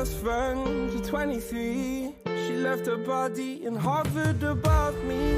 best friend, she's 23. She left her body and hovered above me.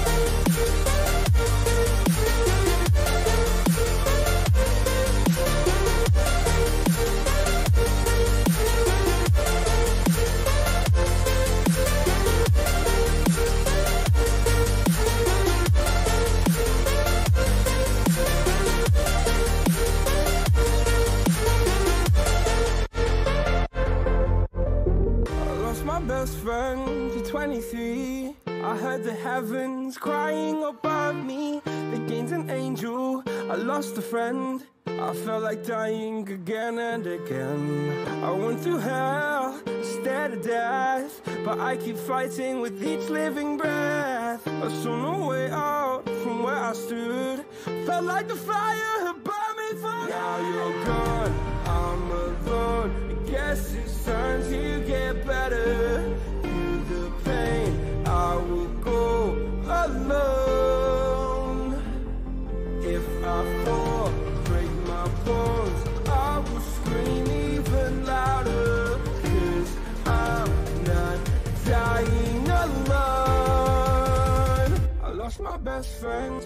My best friend, she's 23. I heard the heavens crying above me. They gained an angel, I lost a friend. I felt like dying again and again. I went through hell, stared at death, but I keep fighting with each living breath. I saw no way out from where I stood. Felt like the fire had burned me from. Now you're gone, I'm alone. I guess it's time to get better. Through the pain, I will go alone. If I fall, break my bones, I will scream even louder. 'Cause I'm not dying alone. I lost my best friend.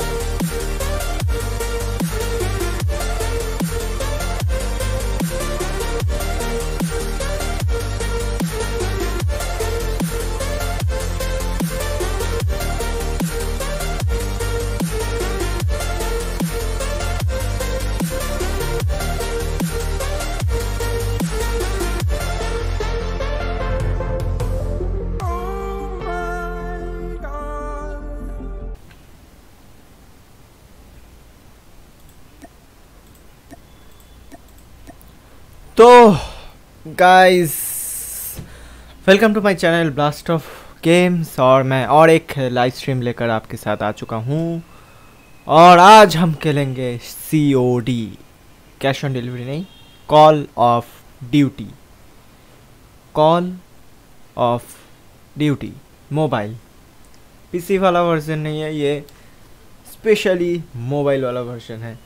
तो guys welcome to my channel Blast of Games. और मैं और एक live stream लेकर आपके साथ आ चुका हूँ। और आज हम खेलेंगे COD, कैश ऑन डिलीवरी नहीं, call of Duty. Call of Duty mobile, PC वाला वर्जन नहीं है, ये स्पेशली मोबाइल वाला वर्जन है।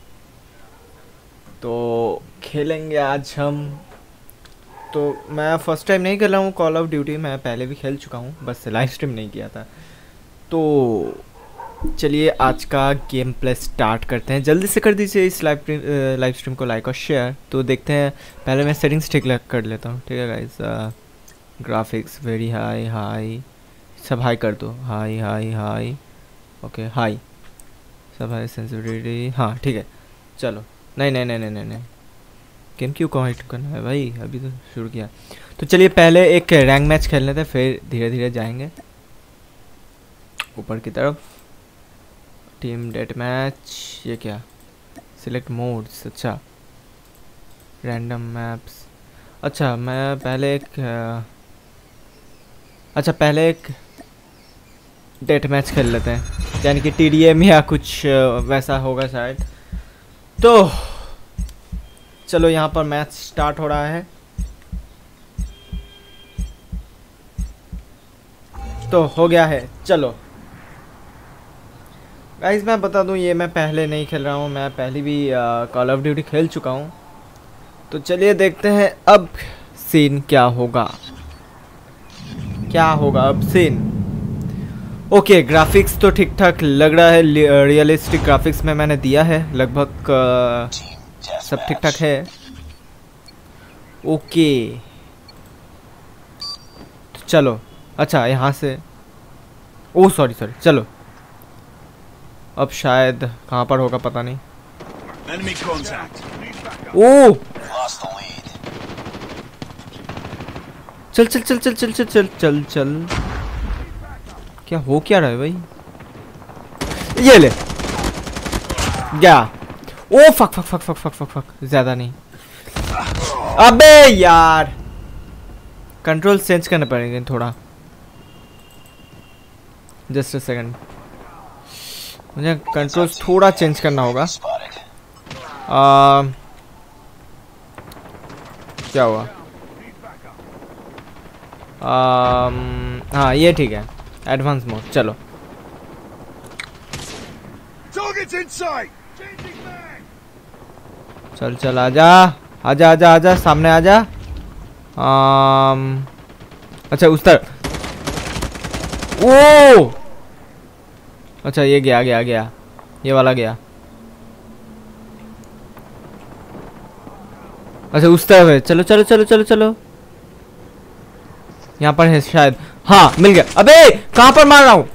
तो खेलेंगे आज हम। तो मैं फ़र्स्ट टाइम नहीं खेला हूँ कॉल ऑफ ड्यूटी, मैं पहले भी खेल चुका हूँ, बस लाइव स्ट्रीम नहीं किया था। तो चलिए आज का गेम प्ले स्टार्ट करते हैं। जल्दी से कर दीजिए इस लाइव स्ट्रीम को लाइक और शेयर। तो देखते हैं, पहले मैं सेटिंग्स ठीक कर लेता हूँ। ठीक है guys, graphics very high, high सब हाई कर दो, high high high, okay high सब हाई, सेंसिटिविटी हाँ ठीक है। चलो नहीं नहीं नहीं नहीं नहीं नहीं, गेम क्यों कनेक्ट करना है भाई, अभी तो शुरू किया। तो चलिए पहले एक रैंक मैच खेल लेते हैं, फिर धीरे धीरे जाएंगे ऊपर की तरफ। टीम डेट मैच, ये क्या, सिलेक्ट मोड्स, अच्छा रैंडम मैप्स। अच्छा मैं पहले एक डेट मैच खेल लेते हैं, यानी कि TDM या कुछ वैसा होगा शायद। तो चलो यहाँ पर मैच स्टार्ट हो रहा है। तो हो गया है, चलो गाइस मैं बता दूँ, ये मैं पहले नहीं खेल रहा हूँ, मैं पहले भी कॉल ऑफ ड्यूटी खेल चुका हूँ। तो चलिए देखते हैं अब सीन क्या होगा, अब सीन। ओके ग्राफिक्स तो ठीक ठाक लग रहा है, रियलिस्टिक ग्राफिक्स में मैंने दिया है, लगभग सब ठीक ठाक है। ओके तो चलो, अच्छा यहाँ से, ओ सॉरी चलो अब शायद कहाँ पर होगा पता नहीं। ओ चल चल चल चल चल चल चल चल चल, क्या हो क्या रहा है भाई, ये ले गया। Oh fuck fuck fuck fuck fuck fuck fuck, ज्यादा नहीं, अबे यार कंट्रोल चेंज करना पड़ेगा थोड़ा, जस्ट अ सेकंड, मुझे कंट्रोल थोड़ा चेंज करना होगा। क्या हुआ, हाँ ये ठीक है, एडवांस मोड। चलो चल चल आजा आजा आजा आजा, सामने आजा। अच्छा उस तरफ। ओ अच्छा ये गया गया गया, ये वाला गया। अच्छा उस तरफ है, चलो चलो चलो चलो चलो। यहाँ पर है शायद, हाँ मिल गया। अबे कहाँ पर मार रहा हूँ?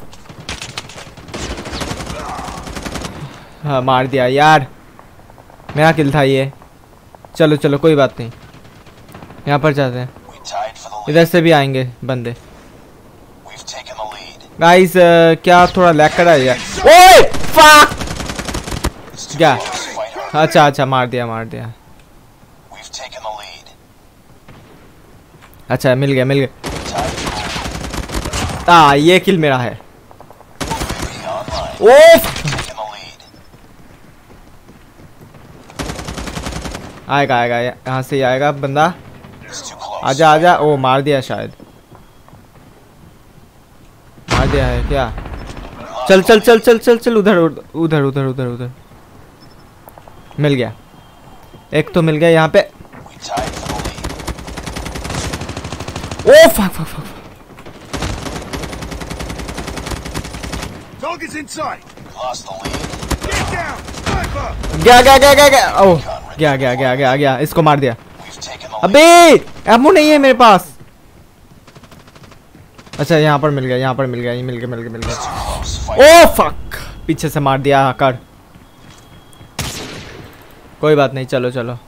हाँ मार दिया यार, मेरा किल था ये। चलो चलो कोई बात नहीं, यहाँ पर जाते हैं। इधर से भी आएंगे बंदे। गाइस क्या थोड़ा लैग कर रहा है यार। ओए फक क्या? अच्छा अच्छा मार दिया मार दिया। अच्छा मिल गया मिल गया। ये किल मेरा है। ओफ आएगा आएगा, यहाँ से ही आएगा बंदा। आजा आजा। ओ मार दिया शायद, मार दिया है क्या? चल चल चल चल चल चल उधर उधर उधर उधर उधर। मिल गया, एक तो मिल गया यहाँ पे। Oh fuck fuck fuck. गया गया गया गया गया। ओह गया गया गया गया गया, इसको मार दिया। अबे एमो नहीं है मेरे पास। अच्छा यहाँ पर मिल गया, यहाँ पर मिल गया, ये मिल गया मिल गया मिल गया। ओ फक पीछे से मार दिया कर। कोई बात नहीं, चलो चलो।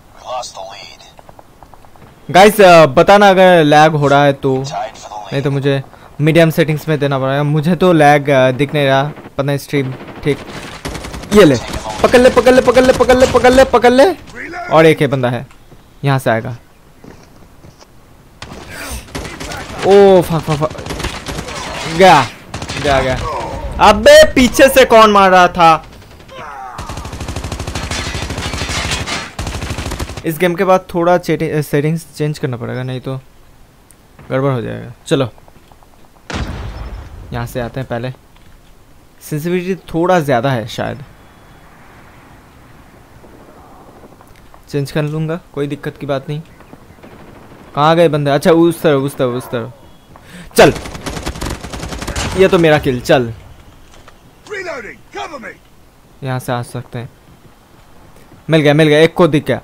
गाइस बताना अगर लैग हो रहा है तो, नहीं तो मुझे मीडियम सेटिंग्स में देना पड़ेगा। मुझे तो लैग दिख नहीं रहा, पता नहीं स्ट्रीम ठीक। ये ले पकड़ ले पकड़ ले पकड़ ले पकड़ ले पकड़ ले पकड़ ले। और एक है बंदा है, यहाँ से आएगा। ओ फक फक फक गया गया गया। अबे पीछे से कौन मार रहा था? इस गेम के बाद थोड़ा सेटिंग्स चेंज करना पड़ेगा, नहीं तो गड़बड़ हो जाएगा। चलो यहाँ से आते हैं पहले। सेंसिटिविटी थोड़ा ज़्यादा है शायद, चेंज कर लूँगा, कोई दिक्कत की बात नहीं। कहाँ गए बंदे? अच्छा उस तरफ उस तरफ उस तरफ। चल ये तो मेरा किल। चल यहाँ से आ सकते हैं। मिल गया मिल गया, एक को दिख गया।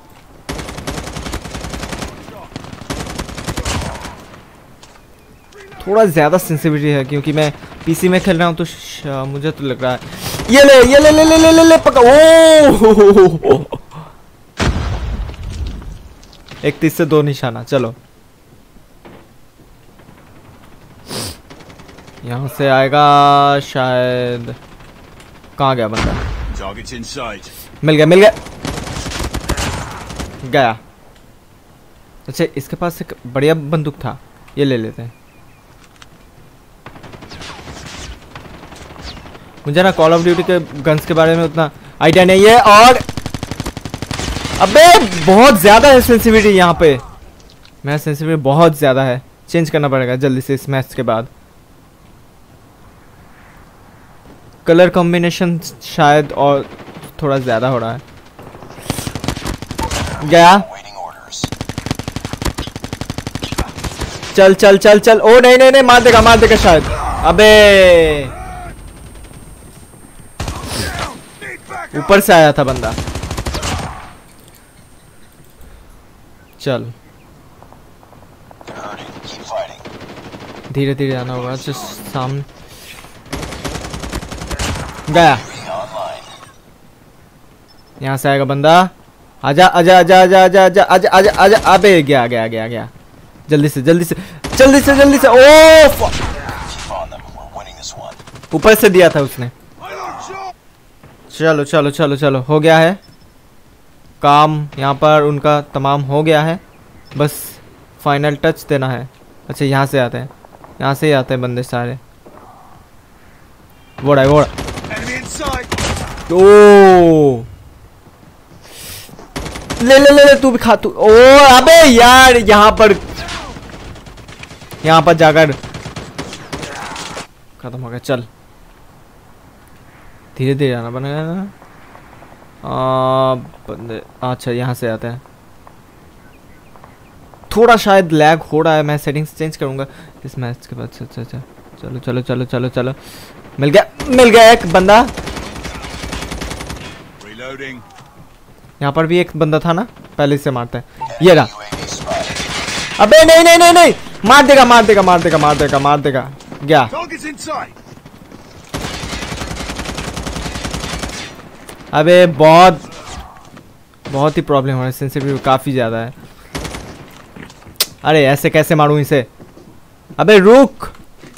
थोड़ा ज़्यादा सेंसिटिविटी है क्योंकि मैं पीसी में खेल रहा हूँ, तो मुझे तो लग रहा है। ये ले ये ले ले ले ले ले, ले पका। ओ 31 से 2 निशाना। चलो यहाँ से आएगा शायद। कहाँ गया बंदा? मिल गया मिल गया गया। अच्छा इसके पास एक बढ़िया बंदूक था, ये ले लेते हैं। मुझे ना कॉल ऑफ ड्यूटी के गन्स के बारे में उतना आइडिया नहीं है। और अबे बहुत ज़्यादा है सेंसिटिविटी यहाँ पे। मेरा सेंसिटिविटी बहुत ज़्यादा है, चेंज करना पड़ेगा जल्दी से इस मैच के बाद। कलर कॉम्बिनेशन शायद और थोड़ा ज़्यादा हो रहा है। गया। चल चल चल चल। ओ नहीं नहीं नहीं, मार देगा शायद। अबे ऊपर से आया था बंदा। चल धीरे धीरे आना होगा। अच्छा सामने गया, यहाँ से आएगा बंदा। आजा आजा आजा आजा आजा आजा आजा आजा आजा। अबे गया गया गया गया। जल्दी से जल्दी से जल्दी से जल्दी से। ओ ऊपर से दिया था उसने। चलो चलो चलो चलो, हो गया है काम यहाँ पर उनका, तमाम हो गया है। बस फाइनल टच देना है। अच्छा यहाँ से आते हैं, यहाँ से ही आते हैं बंदे सारे। वो रहा वो रहा। ओ ले ले ले ले, तू भी खा तू। ओ अबे यार यहाँ पर जाकर खत्म हो गया। चल धीरे धीरे आना बनेगा ना। बंदे अच्छा यहाँ से आते हैं। थोड़ा शायद लैग हो रहा है, मैं सेटिंग्स चेंज करूँगा इस मैच के बाद। अच्छा अच्छा, चलो चलो चलो चलो चलो, मिल गया एक बंदा। यहाँ पर भी एक बंदा था ना, पहले से मारते हैं। ये रहा। अबे नहीं नहीं नहीं नहीं, मार देगा मार देगा मार देगा मार देगा मार देगा। गया। अबे बहुत ही प्रॉब्लम हो रहा है, सेंसिटिव काफी ज्यादा है। अरे ऐसे कैसे मारूं इसे? अबे रुक।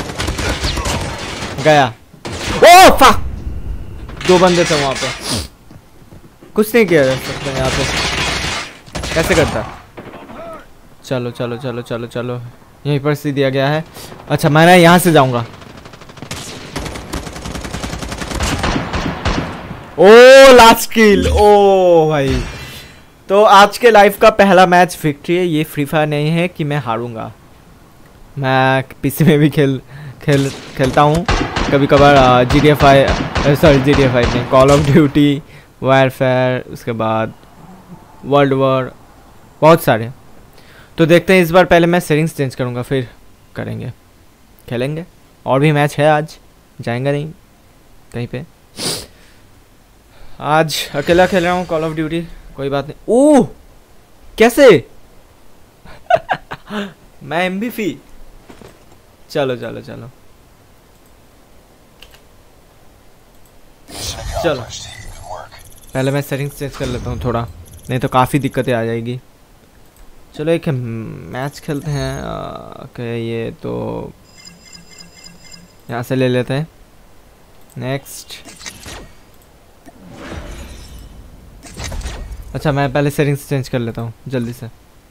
गया। ओ फक, 2 बंदे थे वहां पे, कुछ नहीं किया जा सकता यहाँ पे। कैसे करता? चलो चलो चलो चलो चलो, यहीं पर से दिया गया है। अच्छा मैं ना यहाँ से जाऊंगा। ओ लास्ट किल, ओ भाई। तो आज के लाइफ का पहला मैच विक्ट्री है। ये फ्री फायर नहीं है कि मैं हारूंगा, मैं पीसी में भी खेलता हूँ कभी कभार। GTA 5 सॉरी GTA 5 नहीं, कॉल ऑफ ड्यूटी, वारफेयर, उसके बाद वर्ल्ड वॉर, बहुत सारे। तो देखते हैं, इस बार पहले मैं सेटिंग्स चेंज करूँगा, फिर खेलेंगे। और भी मैच है आज, जाएंगे नहीं कहीं पे। आज अकेला खेल रहा हूँ कॉल ऑफ ड्यूटी, कोई बात नहीं। ओह कैसे मैं MVP। चलो चलो चलो चलो, पहले मैं सेटिंग्स चेंज कर लेता हूँ थोड़ा, नहीं तो काफ़ी दिक्कतें आ जाएगी। चलो एक मैच खेलते हैं। ओके ये तो यहाँ से ले लेते हैं। नेक्स्ट। अच्छा मैं पहले सेटिंग्स चेंज कर लेता हूँ जल्दी से।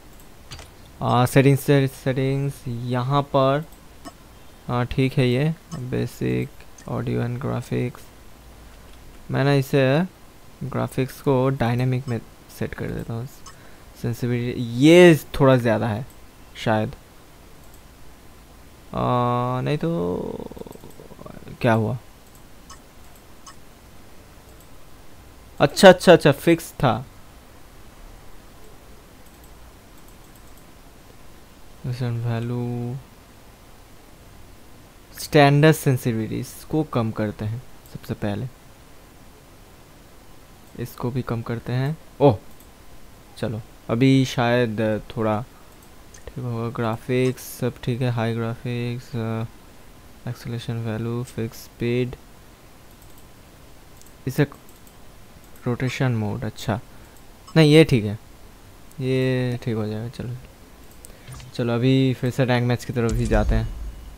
सेटिंग्स यहाँ पर। ठीक है, ये बेसिक ऑडियो एंड ग्राफिक्स, मैं ना इसे ग्राफिक्स को डायनेमिक में सेट कर देता हूँ। सेंसिटिविटी ये थोड़ा ज़्यादा है शायद। नहीं तो क्या हुआ? अच्छा अच्छा अच्छा, फिक्स था। वैल्यू स्टैंडर्ड सेंसिटिविटी, इसको कम करते हैं सबसे पहले, इसको भी कम करते हैं। ओह चलो अभी शायद थोड़ा ठीक होगा। ग्राफिक्स सब ठीक है, high graphics, acceleration value, fix speed, इसे रोटेशन मोड। अच्छा नहीं ये ठीक है, ये ठीक हो जाएगा। चलो चलो अभी फिर से रैंक मैच की तरफ ही जाते हैं।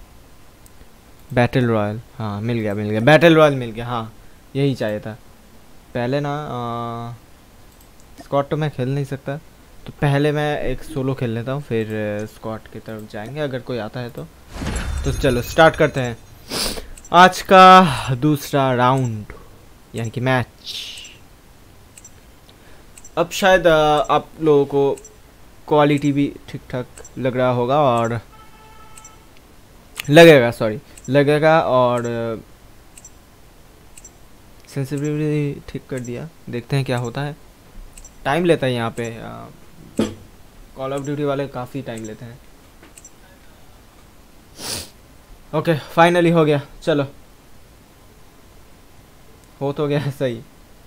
बैटल रॉयल, हाँ मिल गया बैटल रॉयल मिल गया। हाँ यही चाहिए था। पहले ना स्क्वाड तो मैं खेल नहीं सकता, तो पहले मैं एक सोलो खेल लेता हूँ, फिर स्क्वाड की तरफ जाएंगे अगर कोई आता है तो चलो स्टार्ट करते हैं आज का दूसरा राउंड यानी कि मैच। अब शायद आप लोगों को क्वालिटी भी ठीक ठाक लग रहा होगा और लगेगा और सेंसिटिविटी ठीक कर दिया। देखते हैं क्या होता है। टाइम लेता है यहाँ पे, कॉल ऑफ ड्यूटी वाले काफ़ी टाइम लेते हैं। ओके फाइनली हो गया। चलो हो तो गया सही।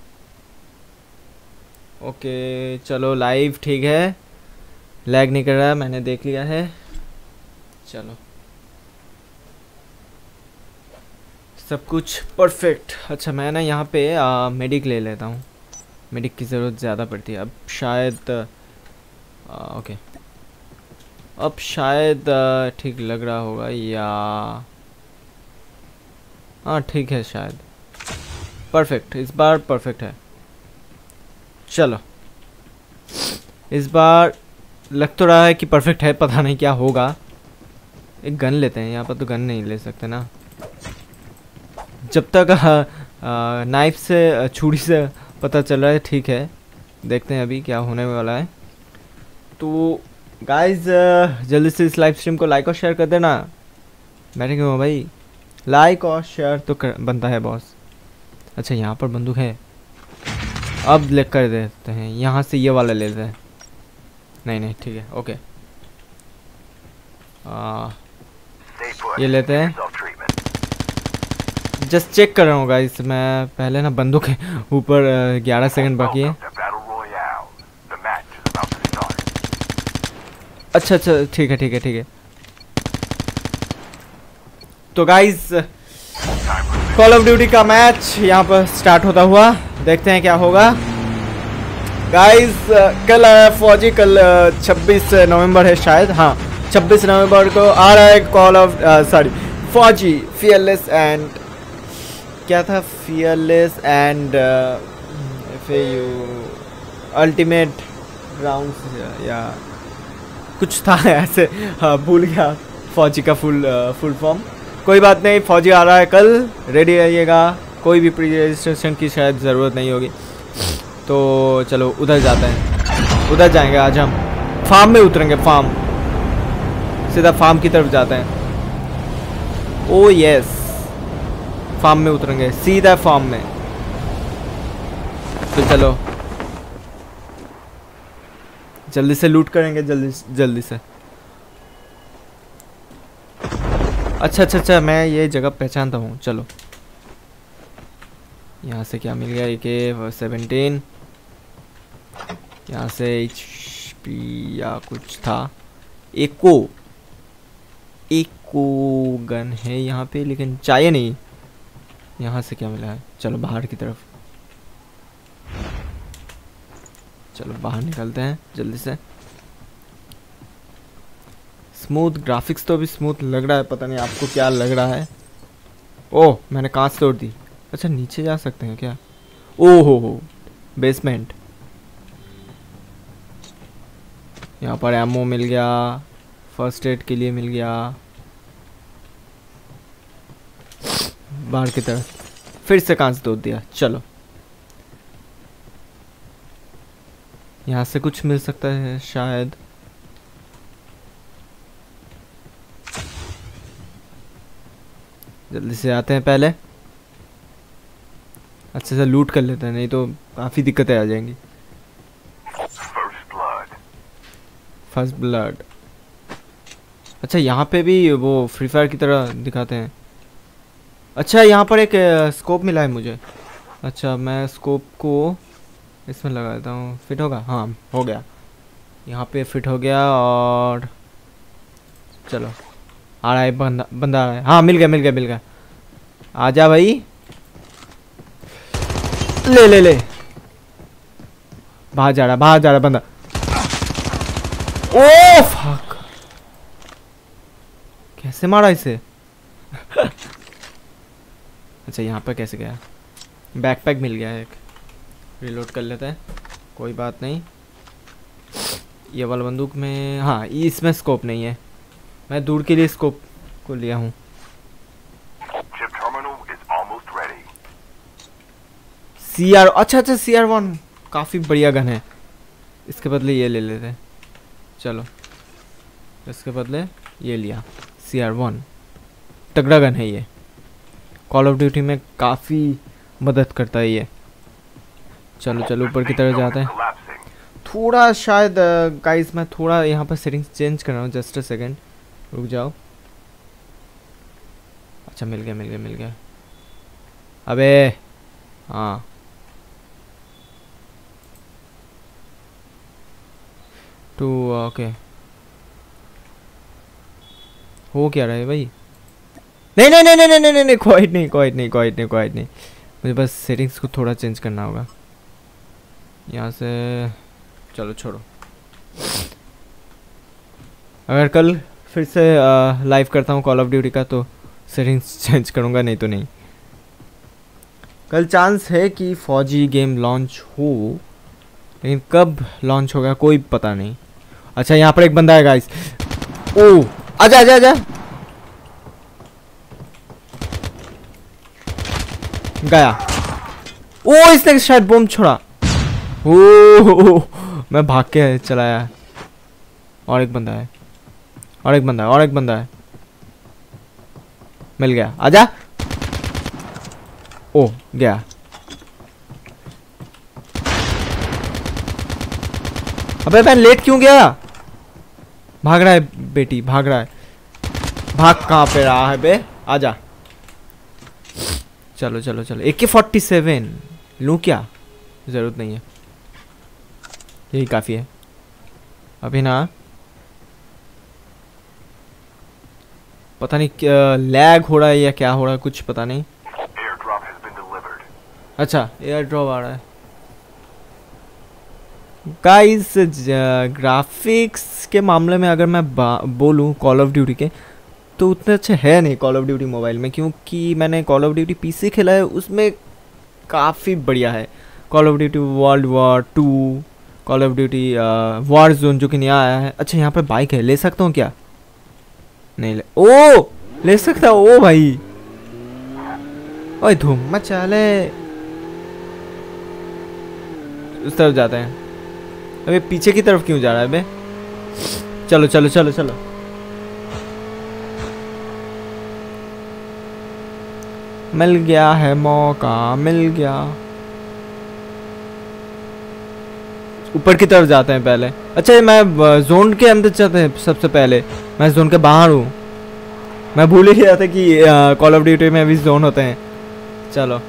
ओके चलो लाइव ठीक है, लैग नहीं कर रहा है, मैंने देख लिया है। चलो सब कुछ परफेक्ट। अच्छा मैं ना यहाँ पे मेडिक ले लेता हूँ, मेडिक की ज़रूरत ज़्यादा पड़ती है अब शायद। ओके अब शायद ठीक लग रहा होगा या हाँ ठीक है शायद। परफेक्ट, इस बार परफेक्ट है। चलो इस बार लग तो रहा है कि परफेक्ट है, पता नहीं क्या होगा। एक गन लेते हैं, यहाँ पर तो गन नहीं ले सकते ना। जब तक नाइफ से छुरी से पता चल रहा है ठीक है, देखते हैं अभी क्या होने वाला है। तो गाइज जल्दी से इस लाइव स्ट्रीम को लाइक और शेयर कर देना। बैठे क्यों हो भाई, लाइक और शेयर तो बनता है बॉस। अच्छा यहाँ पर बंदूक है, अब ले कर देते हैं यहाँ से, ये वाला ले लेते हैं। नहीं ठीक है ओके ये लेते हैं। जस्ट चेक कर रहा हूँ गाइस, मैं पहले ना बंदूक के ऊपर 11 सेकंड बाकी है। अच्छा अच्छा ठीक है ठीक है ठीक है। तो गाइस कॉल ऑफ ड्यूटी का मैच यहाँ पर स्टार्ट होता हुआ, देखते हैं क्या होगा। गाइस कल फौजी, कल 26 नवंबर है शायद, हाँ 26 नवंबर को आ रहा है कॉल ऑफ फौजी फियरलेस एंड क्या था, फियरलेस एंड अल्टीमेट ग्राउंड्स या कुछ था ऐसे, हाँ भूल गया फौजी का फुल फॉर्म। कोई बात नहीं, फौजी आ रहा है कल, रेडी रहिएगा। कोई भी प्री रजिस्ट्रेशन की शायद ज़रूरत नहीं होगी। तो चलो उधर जाते हैं, उधर जाएंगे आज हम, फार्म में उतरेंगे, फार्म सीधा फार्म की तरफ जाते हैं। ओ यस, फार्म में उतरेंगे, सीधा फार्म में। तो चलो जल्दी से लूट करेंगे, जल्दी से। अच्छा अच्छा अच्छा, मैं ये जगह पहचानता हूँ। चलो यहाँ से क्या मिल गया, AK-17, यहाँ से HP या कुछ था, एको गन है यहाँ पे, लेकिन चाहिए नहीं। यहाँ से क्या मिला है, चलो बाहर की तरफ, चलो बाहर निकलते हैं जल्दी से। स्मूथ ग्राफिक्स तो अभी स्मूथ लग रहा है, पता नहीं आपको क्या लग रहा है। ओह मैंने कांच तोड़ दी। अच्छा नीचे जा सकते हैं क्या? ओह हो बेसमेंट। यहाँ पर एमओ मिल गया, फर्स्ट एड के लिए मिल गया। बाहर की तरफ फिर से कांच तोड़ दिया। चलो यहाँ से कुछ मिल सकता है शायद। जल्दी से आते हैं पहले, अच्छे से लूट कर लेते हैं, नहीं तो काफ़ी दिक्कतें आ जाएंगी। First blood. अच्छा यहाँ पे भी वो फ्री फायर की तरह दिखाते हैं। अच्छा यहाँ पर एक स्कोप मिला है मुझे। अच्छा मैं स्कोप को इसमें लगा देता हूँ, फिट होगा? हाँ हो गया, यहाँ पे फिट हो गया। और चलो आ रहा है बंदा आ रहा है। हाँ मिल गया। आजा भाई, ले बाहर जा रहा बंदा। ओ फक, कैसे मारा इसे? अच्छा यहाँ पर कैसे गया? बैकपैक मिल गया है एक, रिलोड कर लेते हैं, कोई बात नहीं। ये वाला बंदूक में, हाँ इसमें स्कोप नहीं है, मैं दूर के लिए स्कोप को लिया हूँ। CR, अच्छा CR1 काफ़ी बढ़िया गन है, इसके बदले ये ले लेते हैं। चलो इसके बदले ये लिया, CR1 तगड़ा गन है ये, कॉल ऑफ ड्यूटी में काफ़ी मदद करता है ये। चलो ऊपर की तरफ जाते हैं। थोड़ा शायद गाइस मैं थोड़ा यहाँ पर सेटिंग्स चेंज कर रहा हूँ, जस्ट अ सेकेंड रुक जाओ। अच्छा मिल गया। अबे हाँ तो ओके, हो क्या रहा है भाई? नहीं, क्वाइट नहीं, मुझे बस सेटिंग्स को थोड़ा चेंज करना होगा यहाँ से। चलो छोड़ो, अगर कल फिर से लाइव करता हूँ कॉल ऑफ ड्यूटी का तो सेटिंग्स चेंज करूँगा, नहीं तो नहीं। कल चांस है कि फौजी गेम लॉन्च हो, लेकिन कब लॉन्च होगा कोई पता नहीं। अच्छा यहाँ पर एक बंदा है गाइस। ओ आजा गया। ओ इसने शायद बम छोड़ा। ओ मैं भाग के चलाया। और एक बंदा है, मिल गया, आजा। ओ गया। अबे मैं लेट क्यों गया? भाग रहा है बेटी, भाग रहा है। भाग कहाँ पे रहा है बे, आजा। चलो चलो चलो, AK-47 लूँ क्या? ज़रूरत नहीं है, यही काफ़ी है अभी ना। पता नहीं क्या लैग हो रहा है या क्या हो रहा है, कुछ पता नहीं। अच्छा एयर ड्रॉप आ रहा है गाइस। ग्राफिक्स के मामले में अगर मैं बोलूँ कॉल ऑफ ड्यूटी के, तो उतने अच्छे है नहीं कॉल ऑफ ड्यूटी मोबाइल में, क्योंकि मैंने कॉल ऑफ ड्यूटी पीसी खेला है, उसमें काफ़ी बढ़िया है। Call of duty world war 2, call of duty war zone जो कि नया आया है। अच्छा यहाँ पर बाइक है, ले सकता हूँ क्या? नहीं ले, ओ ले सकता हूँ। ओ भाई ओए धूम मचा ले, उस तरफ जाते हैं। अबे पीछे की तरफ क्यों जा रहा है बे? चलो चलो चलो चलो, मिल गया है मौका, मिल गया। ऊपर की तरफ जाते हैं पहले। अच्छा मैं जोन के अंदर जाते हैं सबसे पहले, मैं जोन के बाहर हूँ। मैं भूल ही गया था कि कॉल ऑफ ड्यूटी में भी जोन होते हैं। चलो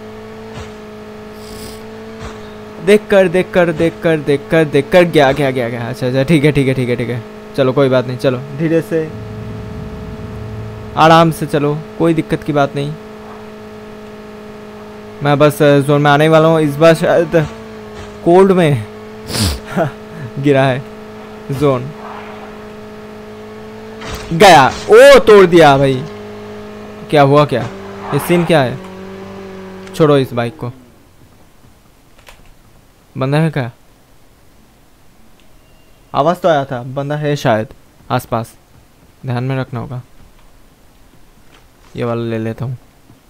देख कर गया गया गया गया। अच्छा अच्छा ठीक है ठीक है ठीक है ठीक है, चलो कोई बात नहीं, चलो धीरे से आराम से चलो, कोई दिक्कत की बात नहीं। मैं बस जोन में आने वाला हूँ। इस बार शायद कोल्ड में गिरा है जोन, गया। ओ तोड़ दिया भाई, क्या हुआ क्या? ये सीन क्या है? छोड़ो इस बाइक को। बंदा है क्या? आवाज तो आया था, बंदा है शायद आसपास, ध्यान में रखना होगा। ये वाला ले लेता हूँ।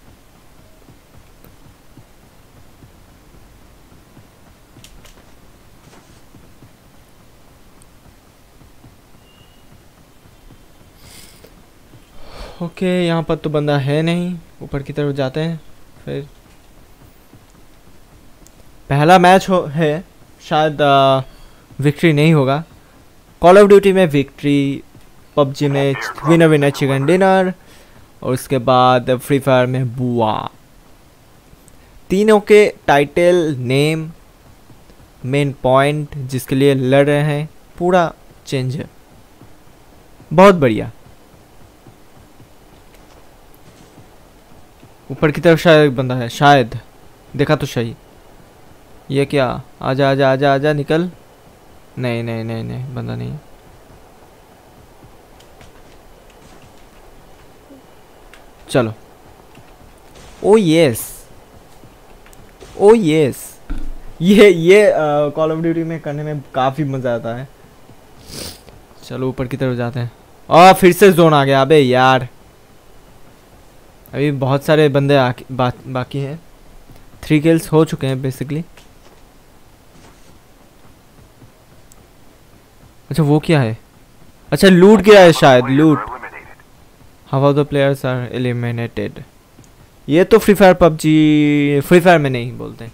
ओके यहाँ पर तो बंदा है नहीं, ऊपर की तरफ जाते हैं। फिर पहला मैच है शायद, विक्ट्री नहीं होगा। कॉल ऑफ ड्यूटी में विक्ट्री, पबजी में विनर विनर चिकन डिनर, और उसके बाद फ्री फायर में बुआ। तीनों के टाइटल, नेम, मेन पॉइंट जिसके लिए लड़ रहे हैं, पूरा चेंज है। बहुत बढ़िया। ऊपर की तरफ शायद एक बंदा है, शायद देखा तो सही। ये क्या? आजा आजा आजा आजा, निकल। नहीं नहीं नहीं नहीं, बंदा नहीं। चलो। ओ यस, ओ यस, ये कॉल ऑफ ड्यूटी में करने में काफ़ी मज़ा आता है। चलो ऊपर की तरफ जाते हैं। और फिर से जोन आ गया, अबे यार। अभी बहुत सारे बंदे बाकी हैं। 3 किल्स हो चुके हैं बेसिकली। अच्छा वो क्या है? अच्छा लूट गया है शायद, लूट। How the players are eliminated. ये तो free fire PUBG, free fire में नहीं बोलते।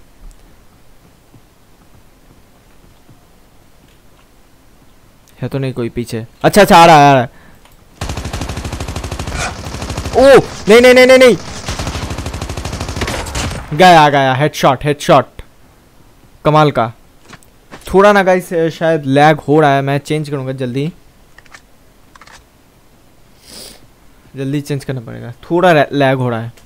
है तो नहीं कोई पीछे? अच्छा अच्छा आ रहा है, आ रहा है। ओ नहीं नहीं नहीं नहीं नहीं, गया गया, हेडशॉट हेडशॉट, कमाल का। थोड़ा ना गाइस शायद लैग हो रहा है, मैं चेंज करूंगा जल्दी, जल्दी चेंज करना पड़ेगा। थोड़ा लैग हो रहा है,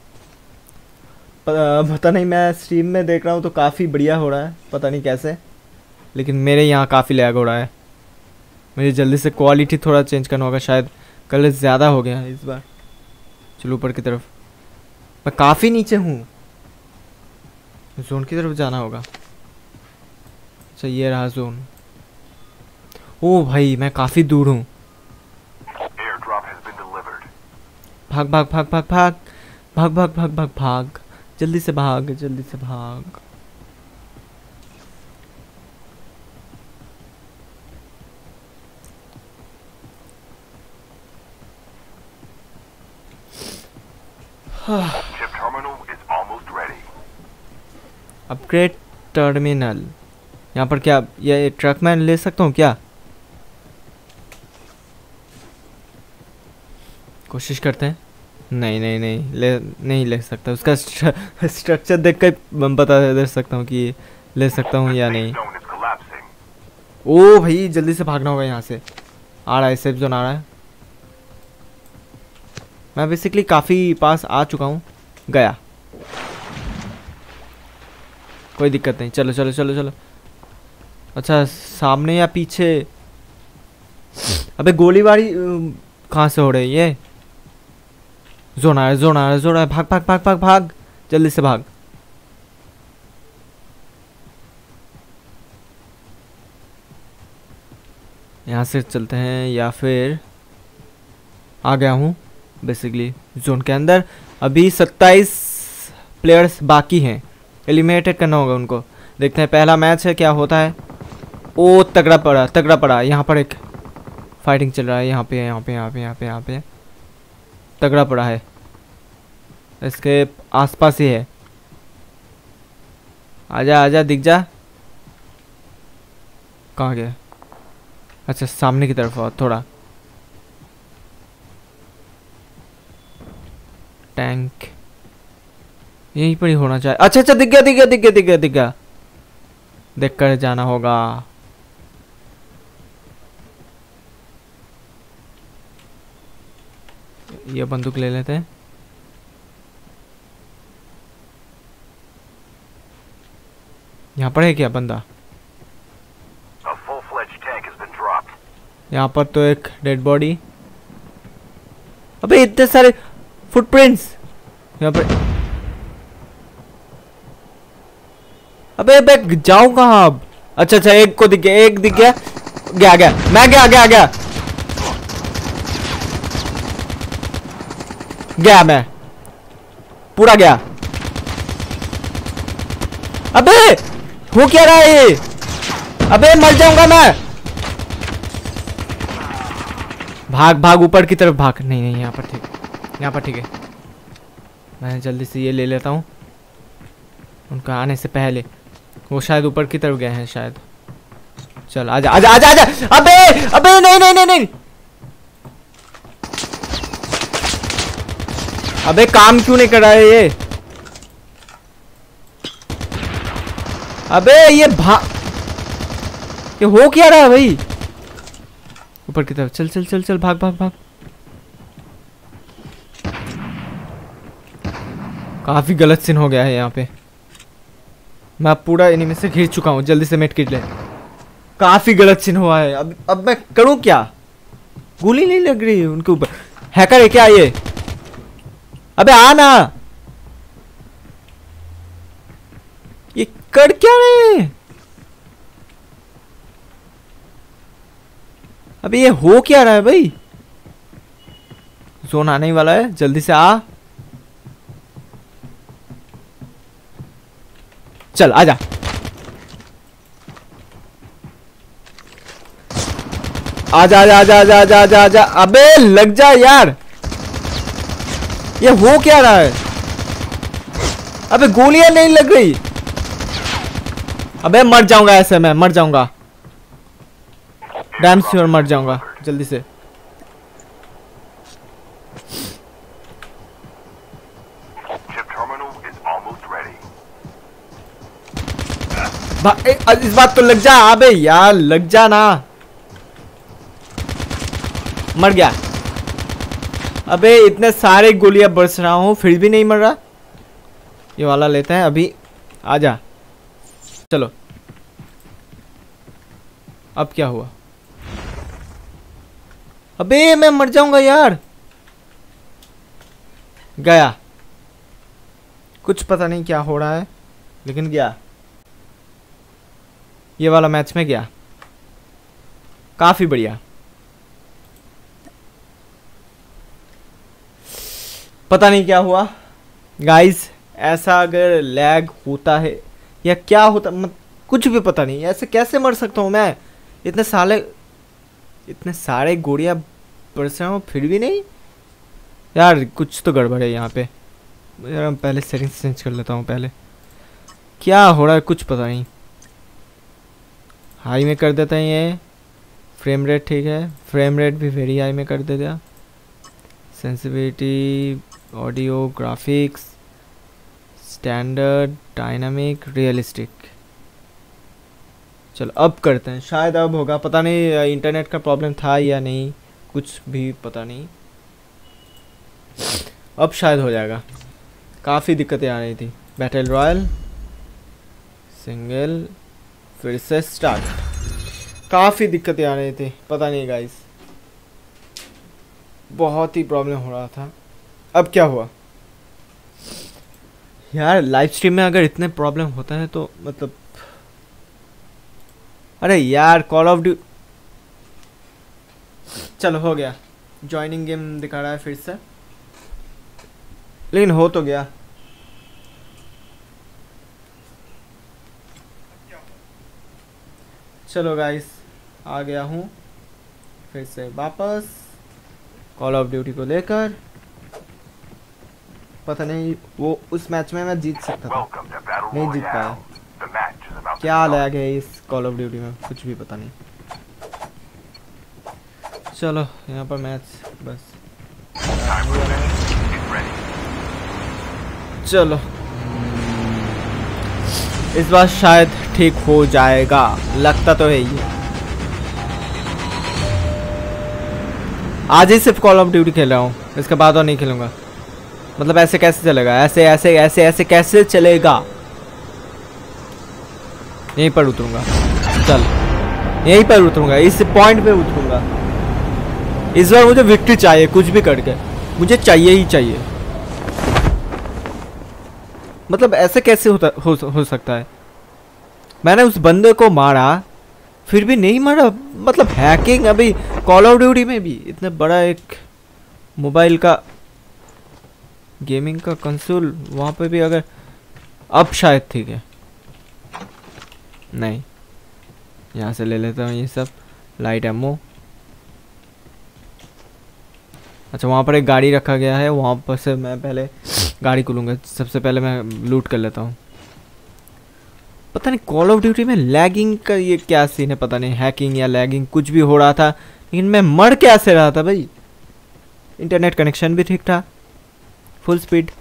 पता नहीं, मैं स्ट्रीम में देख रहा हूँ तो काफ़ी बढ़िया हो रहा है, पता नहीं कैसे, लेकिन मेरे यहाँ काफ़ी लैग हो रहा है। मुझे जल्दी से क्वालिटी थोड़ा चेंज करना होगा, शायद कलर ज़्यादा हो गया है इस बार। चलो ऊपर की तरफ, मैं काफ़ी नीचे हूँ, जोन की तरफ जाना होगा। अच्छा ये रहा जोन। ओ भाई मैं काफ़ी दूर हूँ। भाग भाग भाग भाग भाग भाग भाग भाग भाग भाग, जल्दी से भाग, जल्दी से भाग। अपग्रेड टर्मिनल, यहाँ पर क्या ये ट्रकमैन ले सकता हूँ क्या? कोशिश करते हैं। नहीं नहीं नहीं नहीं ले सकता। उसका स्ट्रक्चर देख कर बता दे सकता हूँ कि ले सकता हूँ या नहीं। ओ भाई जल्दी से भागना होगा यहाँ से। आ रहा है सेफ जोन आ रहा है। मैं बेसिकली काफ़ी पास आ चुका हूँ। गया, कोई दिक्कत नहीं। चलो चलो चलो चलो। अच्छा सामने या पीछे? अबे गोलीबारी कहाँ से हो रही है? ये जोन आ रहा है, जोन आ रहा है, जोन आ रहा है। भाग भाग भाग भाग भाग, जल्दी से भाग। यहाँ से चलते हैं या फिर आ गया हूँ बेसिकली जोन के अंदर। अभी 27 प्लेयर्स बाकी हैं, एलिमिनेटेड करना होगा उनको। देखते हैं पहला मैच है क्या होता है। ओ तगड़ा पड़ा, तगड़ा पड़ा। यहाँ पर एक फाइटिंग चल रहा है। यहाँ पे यहाँ पे यहाँ पे यहाँ पे यहाँ पे तगड़ा पड़ा है। इसके आसपास ही है। आजा आजा, दिख जा। कहाँ गया? अच्छा सामने की तरफ और थोड़ा। टैंक यहीं पर ही होना चाहिए। अच्छा अच्छा, दिख गया दिख गया दिख गया दिख गया दिख गया। देख कर जाना होगा। ये बंदूक ले लेते हैं। यहाँ पर है क्या बंदा? यहाँ पर तो एक डेड बॉडी। अबे इतने सारे फुटप्रिंट्स यहाँ पर। अबे अबे जाऊं कहाँ अब? अच्छा अच्छा, एक को दिख गया, एक दिख गया। गया गया, मैं गया गया गया गया, मैं पूरा गया। अबे हो क्या रहा है ये? अबे मर जाऊंगा मैं। भाग भाग, ऊपर की तरफ भाग। नहीं नहीं, यहाँ पर ठीक, यहाँ पर ठीक है। मैं जल्दी से ये ले लेता हूँ उनका आने से पहले। वो शायद ऊपर की तरफ गए हैं शायद। चल आजा आजा आजा आजा। अबे अबे नहीं नहीं नहीं नहीं। अबे काम क्यों नहीं कर रहा है ये? अबे ये हो क्या रहा है भाई? ऊपर की तरफ चल चल चल चल, भाग भाग भाग। काफी गलत सीन हो गया है यहाँ पे। मैं पूरा एनिमी से घिर चुका हूँ। जल्दी से मेट किट ले। काफी गलत सीन हुआ है। अब मैं करूँ क्या? गोली नहीं लग रही है उनके ऊपर। हैकर है क्या ये? अबे आना। ये कर क्या रहे हैं? अबे ये हो क्या रहा है भाई? जोन आने ही वाला है, जल्दी से आ। चल आजा। आजा आजा आजा आजा आजा आजा आजा। अबे लग जा यार। ये हो क्या रहा है? अबे गोलियां नहीं लग रही। अबे मर जाऊंगा ऐसे, मैं मर जाऊंगा। डैम श्योर मर जाऊंगा। जल्दी से इस बात तो लग जा। अबे यार लग जा ना। मर गया। अबे इतने सारे गोलियां बरस रहा हूं फिर भी नहीं मर रहा। ये वाला लेते हैं अभी। आजा चलो। अब क्या हुआ? अबे मैं मर जाऊंगा यार। गया। कुछ पता नहीं क्या हो रहा है लेकिन गया। ये वाला मैच में गया। काफी बढ़िया। पता नहीं क्या हुआ गाइस। ऐसा अगर लैग होता है या क्या होता, कुछ भी पता नहीं। ऐसे कैसे मर सकता हूँ मैं? इतने सारे गोलियां बरस रहा हूँ फिर भी नहीं। यार कुछ तो गड़बड़ है यहाँ पे। यार पहले सेटिंग्स चेंज कर लेता हूँ पहले। क्या हो रहा है कुछ पता नहीं। हाई में कर देते हैं ये। फ्रेम रेट ठीक है, फ्रेम रेट भी वेरी हाई में कर देता। Sensitivity, audio, graphics, standard, dynamic, realistic. चलो अब करते हैं, शायद अब होगा, पता नहीं इंटरनेट का प्रॉब्लम था या नहीं, कुछ भी पता नहीं। अब शायद हो जाएगा। काफ़ी दिक्कतें आ रही थी। बैटल रॉयल, सिंगल, फिर से स्टार्ट। काफ़ी दिक्कतें आ रही थी, पता नहीं गाइस, बहुत ही प्रॉब्लम हो रहा था। अब क्या हुआ यार, लाइव स्ट्रीम में अगर इतने प्रॉब्लम होता है तो मतलब, अरे यार कॉल ऑफ ड्यूटी। चलो हो गया, ज्वाइनिंग गेम दिखा रहा है फिर से, लेकिन हो तो गया। चलो गाइस, आ गया हूँ फिर से वापस कॉल ऑफ ड्यूटी को लेकर। पता नहीं वो उस मैच में मैं जीत सकता था, नहीं जीत पाया। क्या लैग है इस कॉल ऑफ ड्यूटी में, कुछ भी पता नहीं। चलो यहाँ पर मैच बस, चलो इस बार शायद ठीक हो जाएगा, लगता तो है ही। आज ही सिर्फ कॉल ऑफ ड्यूटी खेल रहा हूँ, इसके बाद और नहीं खेलूंगा। मतलब ऐसे कैसे चलेगा, ऐसे ऐसे ऐसे ऐसे कैसे चलेगा। यहीं पर उतरूंगा, चल यहीं पर उतरूंगा, इस पॉइंट पे उतरूंगा। इस बार मुझे विक्ट्री चाहिए, कुछ भी करके मुझे चाहिए ही चाहिए। मतलब ऐसे कैसे हो सकता है। मैंने उस बंदे को मारा फिर भी नहीं मारा, मतलब हैकिंग। अभी कॉल ऑफ ड्यूटी में भी इतना बड़ा एक मोबाइल का गेमिंग का कंसोल, वहाँ पे भी अगर, अब शायद ठीक है। नहीं, यहाँ से ले लेता हूँ ये सब लाइट एमो। अच्छा वहाँ पर एक गाड़ी रखा गया है, वहाँ पर से मैं पहले गाड़ी को लूँगा। सबसे पहले मैं लूट कर लेता हूँ। पता नहीं कॉल ऑफ ड्यूटी में लैगिंग का ये क्या सीन है, पता नहीं हैकिंग या लैगिंग कुछ भी हो रहा था, लेकिन मैं मर कैसे रहा था भाई। इंटरनेट कनेक्शन भी ठीक था, फुल स्पीड।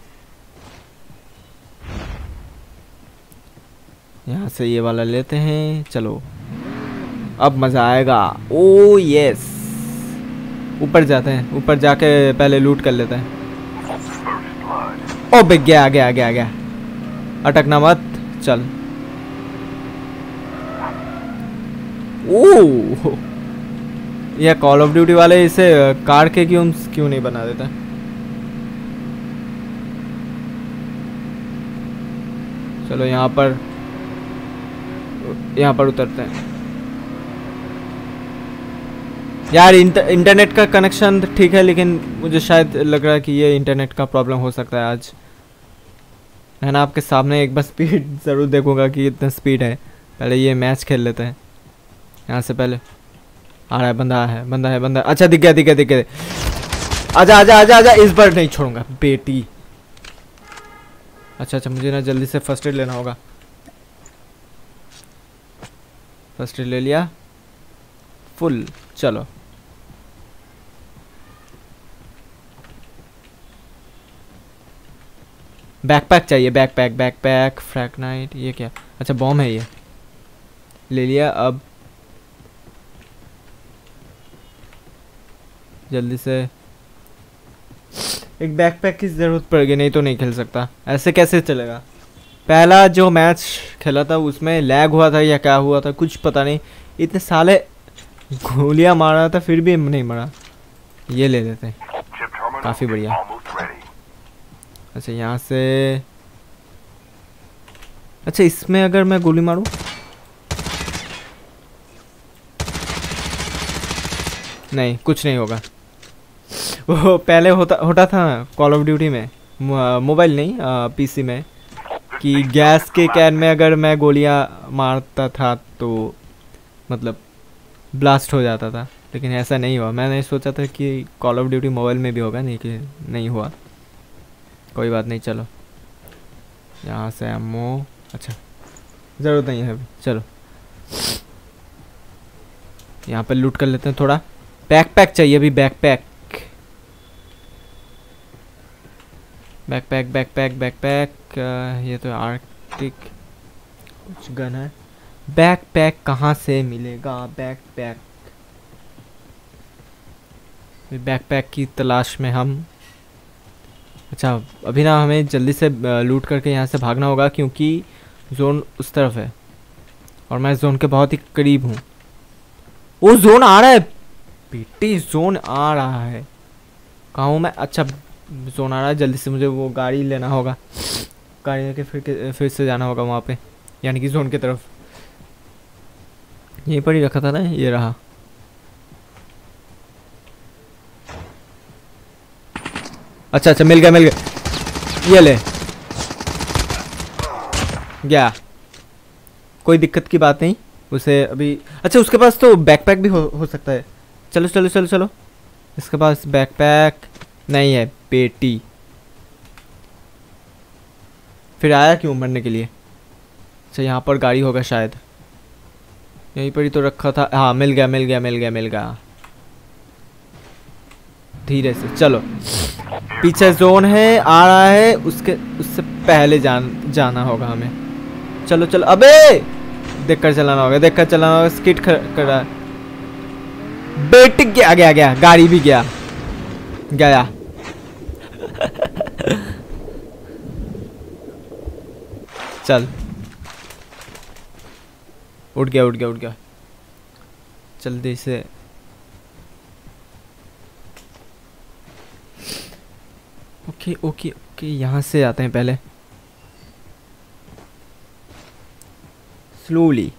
यहाँ से ये वाला लेते हैं, चलो अब मज़ा आएगा। ओ यस, ऊपर जाते हैं, ऊपर जाके पहले लूट कर लेते हैं। ओ बे गया गया गया गया, अटकना मत, चल। ओह ये कॉल ऑफ ड्यूटी वाले इसे कार के क्यों नहीं बना देता। चलो यहाँ पर उतरते हैं। यार इंटरनेट का कनेक्शन ठीक है, लेकिन मुझे शायद लग रहा है कि ये इंटरनेट का प्रॉब्लम हो सकता है आज। है ना, आपके सामने एक बार स्पीड ज़रूर देखूंगा कि इतना स्पीड है। पहले ये मैच खेल लेते हैं। यहाँ से पहले आ रहा है, बंदा है। अच्छा दिख गया। आजा, इस बार नहीं छोड़ूंगा बेटी। अच्छा मुझे ना जल्दी से फर्स्ट एड लेना होगा। फर्स्ट एड ले लिया फुल। चलो बैकपैक चाहिए, बैकपैक फ्रैगनाइट, ये क्या। अच्छा बॉम्ब है, ये ले लिया। अब जल्दी से एक बैकपैक की ज़रूरत पड़ेगी, नहीं तो नहीं खेल सकता। ऐसे कैसे चलेगा। पहला जो मैच खेला था उसमें लैग हुआ था या क्या हुआ था कुछ पता नहीं। इतने साले गोलियां मार रहा था फिर भी नहीं मरा। ये ले लेते हैं, काफ़ी बढ़िया। अच्छा यहाँ से, अच्छा इसमें अगर मैं गोली मारूं, नहीं कुछ नहीं होगा। वो पहले होता था कॉल ऑफ ड्यूटी में, मोबाइल नहीं पीसी में, कि गैस के कैन में अगर मैं गोलियां मारता था तो मतलब ब्लास्ट हो जाता था, लेकिन ऐसा नहीं हुआ। मैंने सोचा था कि कॉल ऑफ ड्यूटी मोबाइल में भी होगा, नहीं कि नहीं हुआ। कोई बात नहीं, चलो यहाँ से एमो, अच्छा ज़रूरत नहीं है अभी। चलो यहाँ पर लूट कर लेते हैं थोड़ा। बैकपैक चाहिए अभी, बैकपैक। बैकपैक बैकपैक बैकपैक, ये तो आर्टिक कुछ गन है। बैकपैक कहाँ से मिलेगा? बैकपैक, बैकपैक की तलाश में हम। अच्छा अभी ना हमें जल्दी से लूट करके यहाँ से भागना होगा, क्योंकि जोन उस तरफ है और मैं जोन के बहुत ही करीब हूँ। वो जोन आ रहा है बेटी, जोन आ रहा है। कहाँ हूँ मैं? अच्छा जोन आ रहा है, जल्दी से मुझे वो गाड़ी लेना होगा। गाड़ी लेके फिर से जाना होगा वहाँ पे, यानी कि जोन की तरफ। यहीं पर ही रखा था ना, ये रहा। अच्छा अच्छा मिल गया मिल गया, ये ले गया, कोई दिक्कत की बात नहीं उसे अभी। अच्छा उसके पास तो बैकपैक भी हो सकता है। चलो चलो चलो चलो, इसके पास बैकपैक नहीं है बेटी। फिर आया क्यों मरने के लिए? अच्छा यहाँ पर गाड़ी होगा शायद, यहीं पर ही तो रखा था। हाँ मिल गया मिल गया मिल गया मिल गया। धीरे से चलो, पीछे जोन है आ रहा है, उससे पहले जाना होगा हमें। चलो चलो, अबे देखकर चलाना होगा, देखकर चलाना होगा। स्किट कर रहा है बेटी। गया गया गया, गाड़ी भी गया गया। चल उठ गया उठ गया उठ गया, जल्दी से। ओके ओके ओके, यहाँ से आते हैं पहले स्लोली।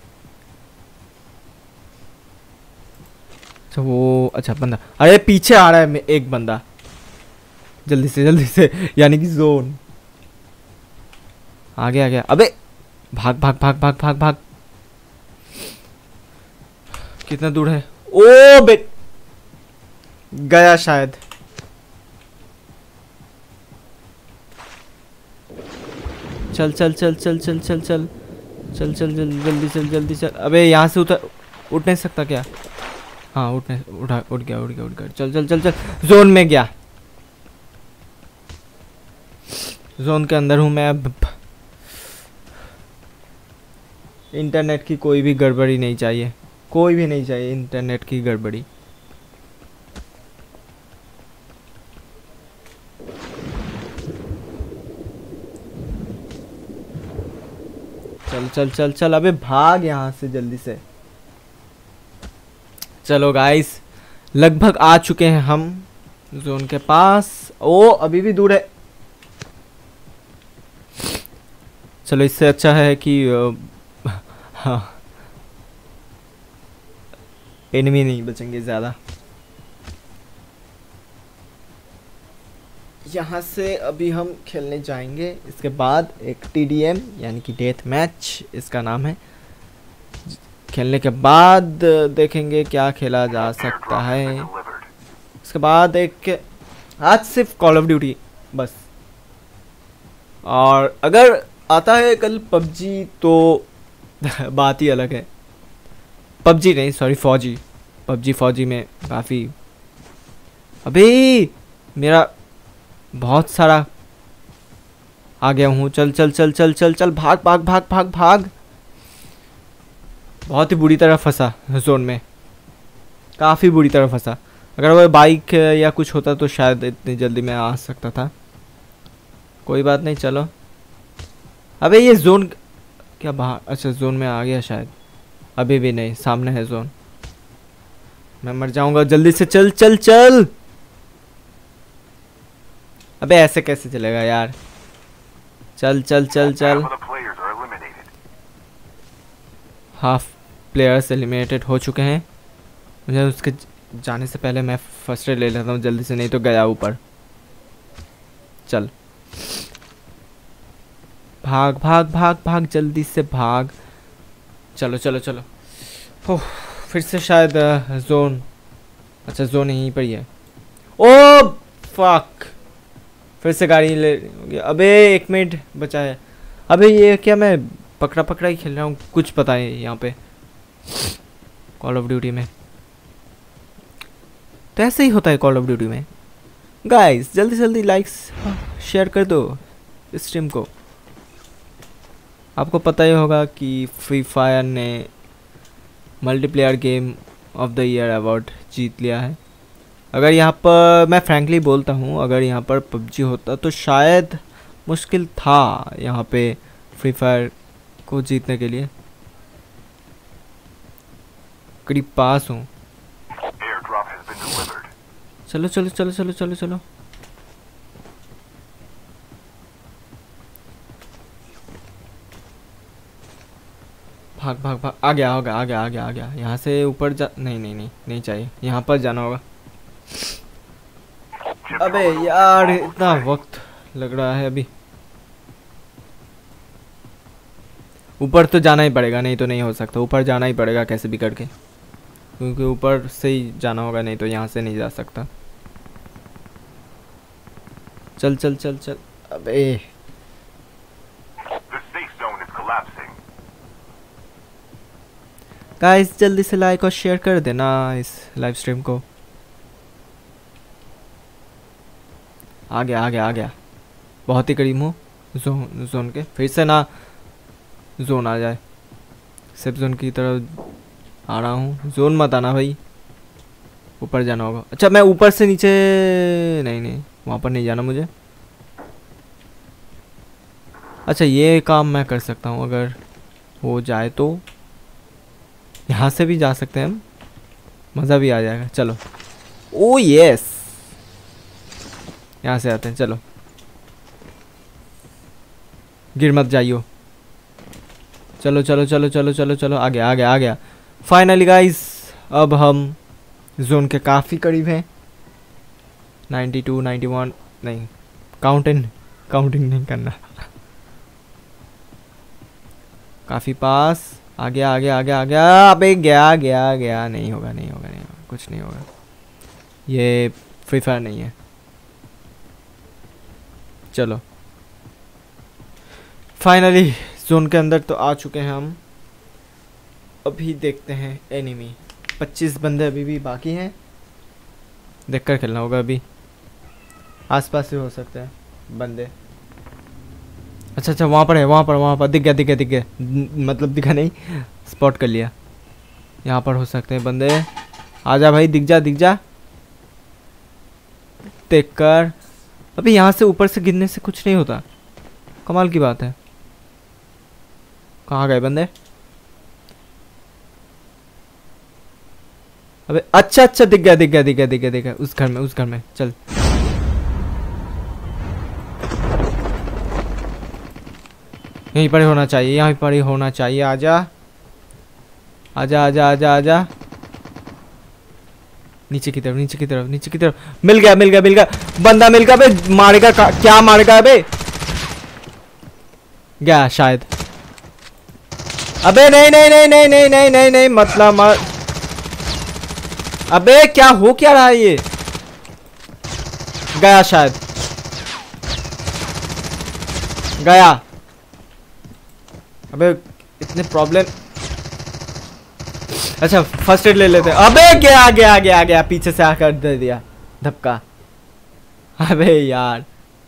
अच्छा वो, अच्छा बंदा, अरे पीछे आ रहा है एक बंदा, जल्दी से यानी कि जोन आ गया आ गया। अबे भाग भाग भाग भाग भाग भाग। कितना दूर है? ओ बे, गया शायद। चल चल चल चल चल चल चल चल चल चल जल्दी चल जल्दी चल। अबे यहाँ से उठ नहीं सकता क्या? हाँ उठ गया उठ गया। चल चल चल चल, जोन में गया, जोन के अंदर हूँ मैं अब। इंटरनेट की कोई भी गड़बड़ी नहीं चाहिए, कोई भी नहीं चाहिए इंटरनेट की गड़बड़ी। चल चल चल चल, अबे भाग यहाँ से जल्दी से। चलो गाइस, लगभग आ चुके हैं हम जोन के पास। ओ अभी भी दूर है। चलो इससे अच्छा है कि हाँ एनिमी नहीं बचेंगे ज़्यादा। यहाँ से अभी हम खेलने जाएंगे, इसके बाद एक TDM यानी कि डेथ मैच इसका नाम है। खेलने के बाद देखेंगे क्या खेला जा सकता है। इसके बाद एक, आज सिर्फ कॉल ऑफ ड्यूटी बस, और अगर आता है कल PUBG तो बात ही अलग है। PUBG नहीं सॉरी, फौजी, PUBG फौजी में काफ़ी। अभी मेरा बहुत सारा आ गया हूँ। चल चल चल चल चल चल, भाग भाग भाग भाग भाग। बहुत ही बुरी तरह फंसा जोन में, काफ़ी बुरी तरह फंसा। अगर वो बाइक या कुछ होता तो शायद इतनी जल्दी मैं आ सकता था। कोई बात नहीं, चलो। अबे ये जोन क्या बाहर? अच्छा जोन में आ गया शायद, अभी भी नहीं, सामने है जोन। मैं मर जाऊंगा, जल्दी से चल चल चल। अबे ऐसे कैसे चलेगा यार? चल चल चल चल। हाफ प्लेयर्स एलिमिनेटेड हो चुके हैं। मुझे उसके जाने से पहले मैं फर्स्ट एड ले लेता हूँ जल्दी से, नहीं तो गया ऊपर। चल भाग भाग भाग भाग, जल्दी से भाग। चलो चलो चलो। ओह फिर से शायद जोन, अच्छा जोन यहीं पर ही है। ओ फक, फिर से गाड़ी ले। अबे 1 मिनट बचा है। अबे ये क्या, मैं पकड़ा पकड़ा ही खेल रहा हूँ, कुछ पता नहीं यहाँ पे कॉल ऑफ ड्यूटी में। तो ऐसे ही होता है कॉल ऑफ ड्यूटी में, गाइस जल्दी जल्दी लाइक्स शेयर कर दो स्ट्रीम को। आपको पता ही होगा कि फ्री फायर ने multiplayer game of the year award जीत लिया है। अगर यहाँ पर मैं फ्रैंकली बोलता हूँ, अगर यहाँ पर पबजी होता तो शायद मुश्किल था यहाँ पे फ्री फायर को जीतने के लिए। करीब पास हूँ। चलो चलो चलो चलो चलो चलो। भाग भाग भाग। आ गया होगा, आ गया आ गया आ गया। यहाँ से ऊपर जा, नहीं नहीं नहीं नहीं चाहिए, यहाँ पर जाना होगा। अबे यार इतना वक्त लग रहा है अभी। ऊपर तो जाना ही पड़ेगा, नहीं तो नहीं हो सकता। ऊपर जाना ही पड़ेगा कैसे भी करके, क्योंकि ऊपर से ही जाना होगा, नहीं तो यहाँ से नहीं जा सकता। चल चल चल चल। अबे गाइस जल्दी से लाइक और शेयर कर देना इस लाइव स्ट्रीम को। आ गया आ गया आ गया। बहुत ही करीब हूँ जोन के। फिर से ना जोन आ जाए। सेफ जोन की तरफ आ रहा हूँ। जोन मत आना भाई। ऊपर जाना होगा। अच्छा मैं ऊपर से नीचे, नहीं नहीं वहाँ पर नहीं जाना मुझे। अच्छा ये काम मैं कर सकता हूँ अगर हो जाए तो। यहाँ से भी जा सकते हैं हम, मज़ा भी आ जाएगा। चलो ओ यस, यहाँ से आते हैं। चलो गिर मत जाइयो। चलो चलो चलो चलो चलो चलो। आ गया आ गया आ गया। फाइनली गाइस अब हम जोन के काफ़ी करीब हैं। 92 91 नहीं, काउंटिंग नहीं करना। काफ़ी पास। आ गया आ गया आ गया आ गया। अबे गया गया गया। नहीं होगा नहीं होगा नहीं होगा, कुछ नहीं होगा। ये फ्री फायर नहीं है। चलो फाइनली जोन के अंदर तो आ चुके हैं हम। अभी देखते हैं एनिमी। 25 बंदे अभी भी बाकी हैं। देखकर खेलना होगा। अभी आसपास से हो सकते हैं बंदे। अच्छा अच्छा वहाँ पर है, वहाँ पर दिख गया दिख गया दिख गया। मतलब दिखा नहीं, स्पॉट कर लिया। यहाँ पर हो सकते हैं बंदे। आजा भाई, दिख जा दिख जा। देख कर। अभी यहाँ से ऊपर से गिरने से कुछ नहीं होता। कमाल की बात है। कहाँ गए बंदे? अबे अच्छा अच्छा दिख गया दिख गया दिख गया दिख गया दिख गया। उस घर में चल। यहीं पर ही होना चाहिए, यहीं पर ही होना चाहिए। आजा आजा आजा आजा आजा। नीचे की तरफ नीचे की तरफ नीचे की तरफ। मिल गया मिल गया मिल गया। बंदा मिल गया। बे मारेगा क्या मारेगा बे? गया शायद। अबे नहीं नहीं नहीं नहीं नहीं नहीं नहीं नहीं मतलब मार। अबे क्या हो क्या रहा है ये? गया शायद, गया। अबे इतने प्रॉब्लम। अच्छा फर्स्ट एड ले लेते हैं। अबे गया गया गया गया। पीछे से आकर दे दिया धक्का। अबे यार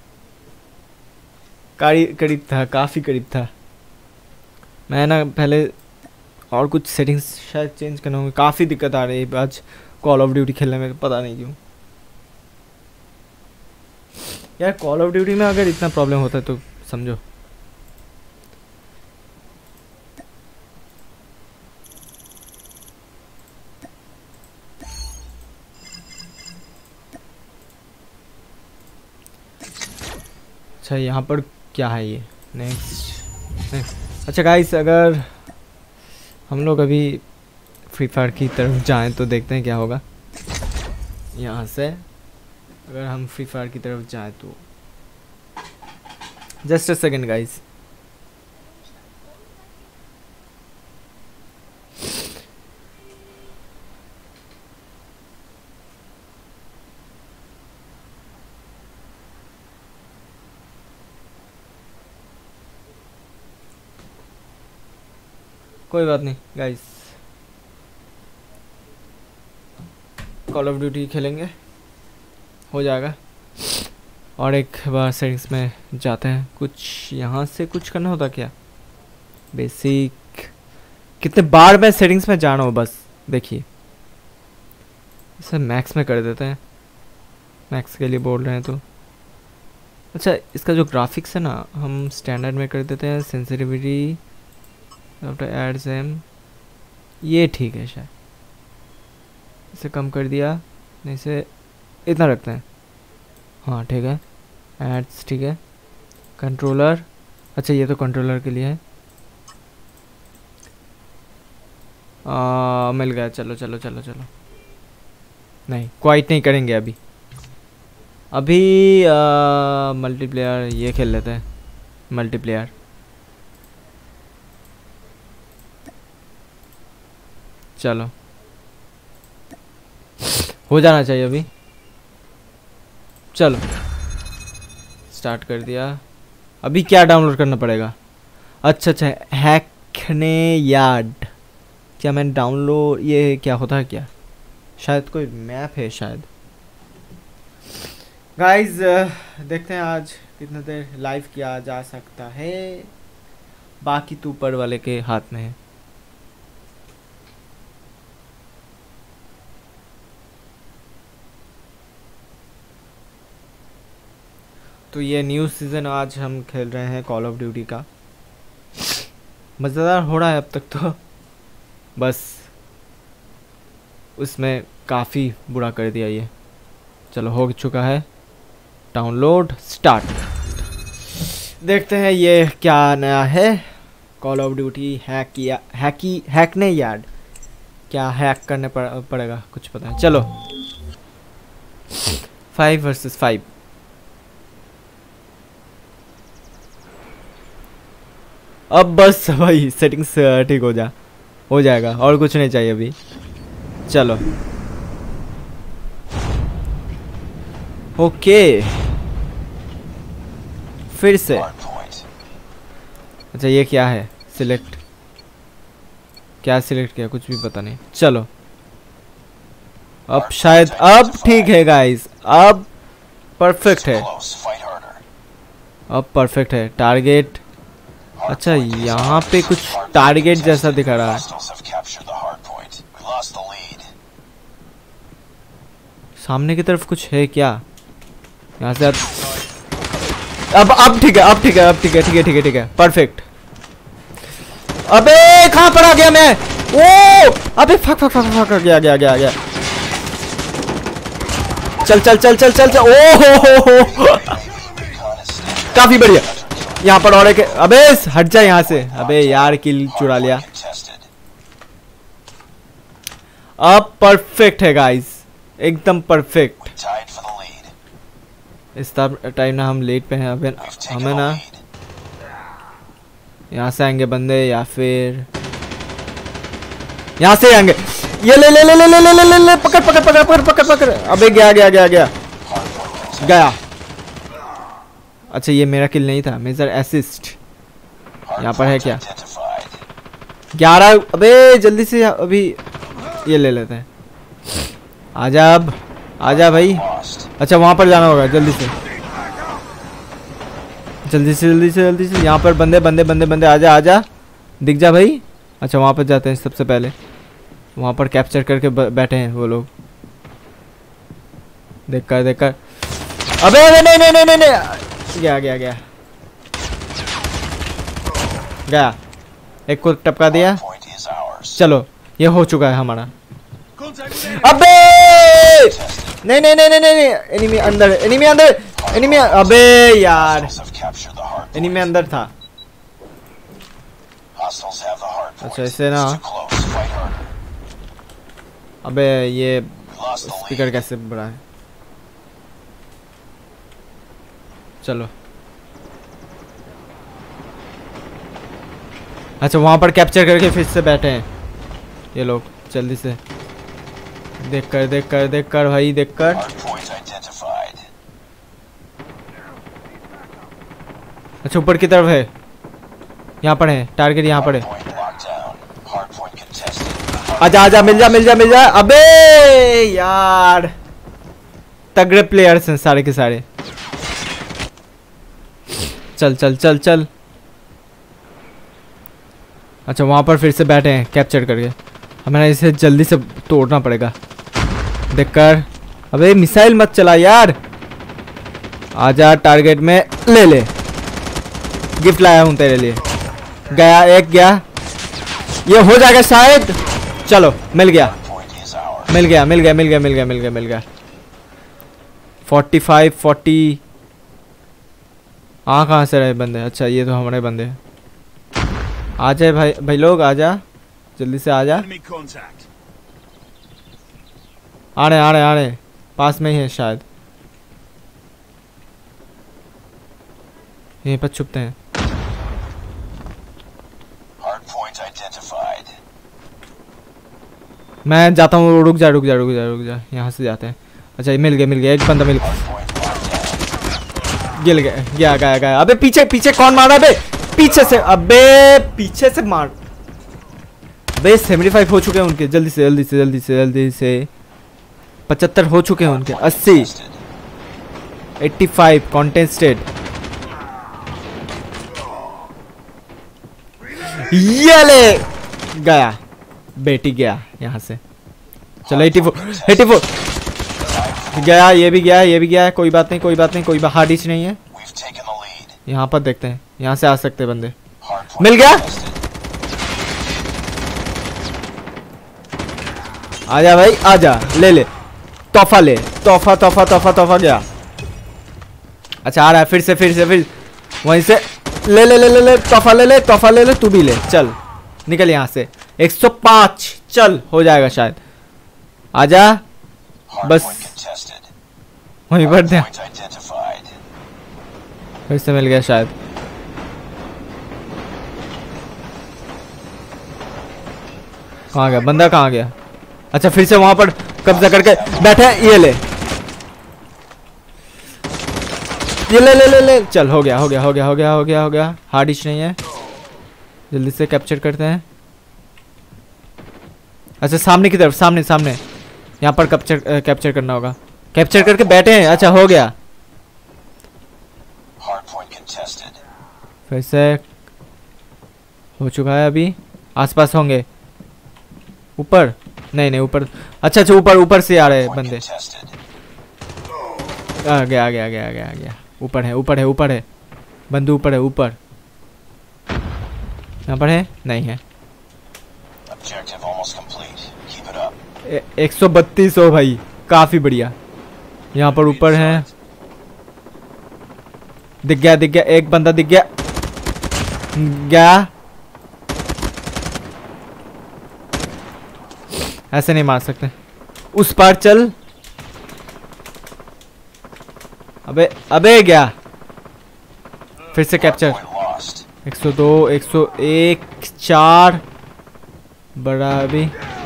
करीब था, काफ़ी करीब था। मैं ना पहले और कुछ सेटिंग्स शायद चेंज करना होंगे। काफ़ी दिक्कत आ रही है आज कॉल ऑफ ड्यूटी खेलने में, पता नहीं क्यों यार। कॉल ऑफ ड्यूटी में अगर इतना प्रॉब्लम होता है तो समझो। अच्छा यहाँ पर क्या है ये? नेक्स्ट। अच्छा गाइस अगर हम लोग अभी फ्री फायर की तरफ जाएं तो देखते हैं क्या होगा। यहाँ से अगर हम फ्री फायर की तरफ जाएं तो जस्ट अ सेकेंड गाइस। कोई बात नहीं गाइस, कॉल ऑफ ड्यूटी खेलेंगे, हो जाएगा। और एक बार सेटिंग्स में जाते हैं। कुछ यहाँ से कुछ करना होता क्या? बेसिक कितने बार मैं सेटिंग्स में जाना हो बस देखिए। इसे मैक्स में कर देते हैं, मैक्स के लिए बोल रहे हैं तो। अच्छा इसका जो ग्राफिक्स है ना हम स्टैंडर्ड में कर देते हैं। सेंसिटिविटी एड सेम, ये ठीक है शायद। इसे कम कर दिया, नहीं इसे इतना रखते हैं। हाँ ठीक है। एड्स ठीक है। कंट्रोलर, अच्छा ये तो कंट्रोलर के लिए है। मिल गया। चलो चलो चलो चलो, नहीं क्वाइट नहीं करेंगे अभी। मल्टीप्लेयर ये खेल लेते हैं। मल्टीप्लेयर चलो, हो जाना चाहिए अभी। चलो स्टार्ट कर दिया। अभी क्या डाउनलोड करना पड़ेगा? अच्छा अच्छा, हैकने यार्ड। क्या मैंने डाउनलोड, ये क्या होता है क्या? शायद कोई मैप है शायद। गाइज देखते हैं आज कितने देर लाइव किया जा सकता है। बाकी तो ऊपर वाले के हाथ में है। तो ये न्यू सीज़न आज हम खेल रहे हैं कॉल ऑफ ड्यूटी का। मज़ेदार हो रहा है अब तक तो, बस उसमें काफ़ी बुरा कर दिया ये। चलो हो चुका है डाउनलोड, स्टार्ट। देखते हैं ये क्या नया है। Call of duty Hackney yard. क्या हैक करने पड़ेगा कुछ पता है। चलो 5 वर्सेस 5। अब बस भाई सेटिंग्स ठीक हो जाएगा और कुछ नहीं चाहिए अभी। चलो ओके फिर से। अच्छा ये क्या है? सिलेक्ट, क्या सिलेक्ट किया कुछ भी पता नहीं। चलो अब शायद अब ठीक है गाइस, अब परफेक्ट है, अब परफेक्ट है। टारगेट, अच्छा यहाँ पे कुछ टारगेट जैसा दिखा रहा है। सामने की तरफ कुछ है क्या? यहाँ से अब ठीक है, अब ठीक है, अब ठीक है, ठीक है, ठीक है, ठीक है, परफेक्ट। अबे कहाँ पर आ गया मैं? ओ अबे फक फक फक फक गया गया गया गया। चल चल चल चल चल चल। ओ हो काफी बढ़िया। यहाँ पर और एक, अबे हट जा यहाँ से। अबे यार किल चुरा लिया। अब परफेक्ट है गाइस, एकदम परफेक्ट। इस टाइम ना हम लेट पे हैं। अबे हमें ना यहाँ से आएंगे बंदे या फिर यहाँ से आएंगे। ये ले ले ले ले ले ले ले ले ले पकड़ पकड़ पकड़ पकड़ पकड़ पकड़। अबे गया गया गया गया गया। अच्छा ये मेरा किल नहीं था, मेजर असिस्ट। यहाँ पर है क्या? 11। अबे जल्दी से अभी ये ले लेते हैं। आजा अब, आजा भाई। अच्छा वहाँ पर जाना होगा जल्दी से जल्दी से जल्दी से जल्दी से। यहाँ पर बंदे बंदे बंदे बंदे, आजा आजा, दिख जा भाई। अच्छा वहाँ पर जाते हैं सबसे पहले। वहाँ पर कैप्चर करके बैठे हैं वो लोग। देख कर देख कर। अबे अबे नहीं नहीं नहीं नहीं नहीं। गया गया गया गया। एक को टपका दिया। चलो ये हो चुका है हमारा। अबे नहीं नहीं नहीं नहीं नहीं। एनिमी अंदर, एनिमी अंदर, एनिमी। अबे यार एनिमी अंदर था। अच्छा इसे ना, अबे ये स्पीकर कैसे बड़ा है? चलो अच्छा वहाँ पर कैप्चर करके फिर से बैठे हैं ये लोग। जल्दी से देख कर देख कर देख कर भाई, देख कर। अच्छा ऊपर की तरफ है, यहाँ पर है टारगेट, यहाँ पर है। आजा आजा, मिल जा मिल जा मिल जा। अबे यार तगड़े प्लेयर्स हैं सारे के सारे। चल चल चल चल। अच्छा वहाँ पर फिर से बैठे हैं कैप्चर करके, हमें इसे जल्दी से तोड़ना पड़ेगा। देख कर, अबे मिसाइल मत चला यार। आजा टारगेट में, ले ले, गिफ्ट लाया हूँ तेरे लिए। गया, एक गया, ये हो जाएगा शायद। चलो मिल गया मिल गया मिल गया मिल गया मिल गया मिल गया मिल गया। 45 40। कहाँ से रहे बंदे? अच्छा ये तो हमारे बंदे हैं। आ जाए भाई, भाई लोग आ जा, जल्दी से आ जा। आ रहे पास में ही है शायद, यहीं पर छुपते हैं। मैं जाता हूँ, रुक जा रुक जा रुक जा रुक जा, यहाँ से जाते हैं। अच्छा ये मिल गया, एक बंदा मिल गया। गया। अबे पीछे पीछे कौन मारा? अबे पीछे से, अबे पीछे से मार। अबे 75 हो चुके हैं उनके, जल्दी से 75 हो चुके हैं उनके। 80 85 कॉन्टेस्टेड। ये ले गया, बेटी गया यहाँ से। चलो 84 गया, ये भी गया। कोई बात नहीं, हार्ड डिच नहीं है। यहाँ पर देखते हैं, यहाँ से आ सकते बंदे। मिल गया, आजा भाई आजा, ले तोहफा ले, तोहफा गया। अच्छा आ रहा है फिर से वहीं से। ले तोहफा ले ले, तू भी ले। चल निकल यहाँ से। 105 चल, हो जाएगा शायद। आजा बस वहीं पर दे, फिर से मिल गया शायद। कहाँ गया बंदा, कहाँ गया? अच्छा फिर से वहां पर कब्जा करके बैठे। ये ले चल, हो गया। हार्ड डिश नहीं है, जल्दी से कैप्चर करते हैं। अच्छा सामने की तरफ, सामने यहाँ पर कैप्चर करना होगा। कैप्चर करके बैठे हैं। अच्छा हो गया, फिर से हो चुका है। अभी आसपास होंगे, ऊपर नहीं ऊपर। अच्छा ऊपर से आ रहे हैं बंदे। आ गया। ऊपर है बंदे, ऊपर यहाँ पर है, नहीं है। 132 हो भाई, काफी बढ़िया। यहाँ पर ऊपर है, दिख गया, एक बंदा दिख गया। ऐसे नहीं मार सकते, उस पार चल। अबे गया, फिर से कैप्चर। 102 101 4 बड़ा। अभी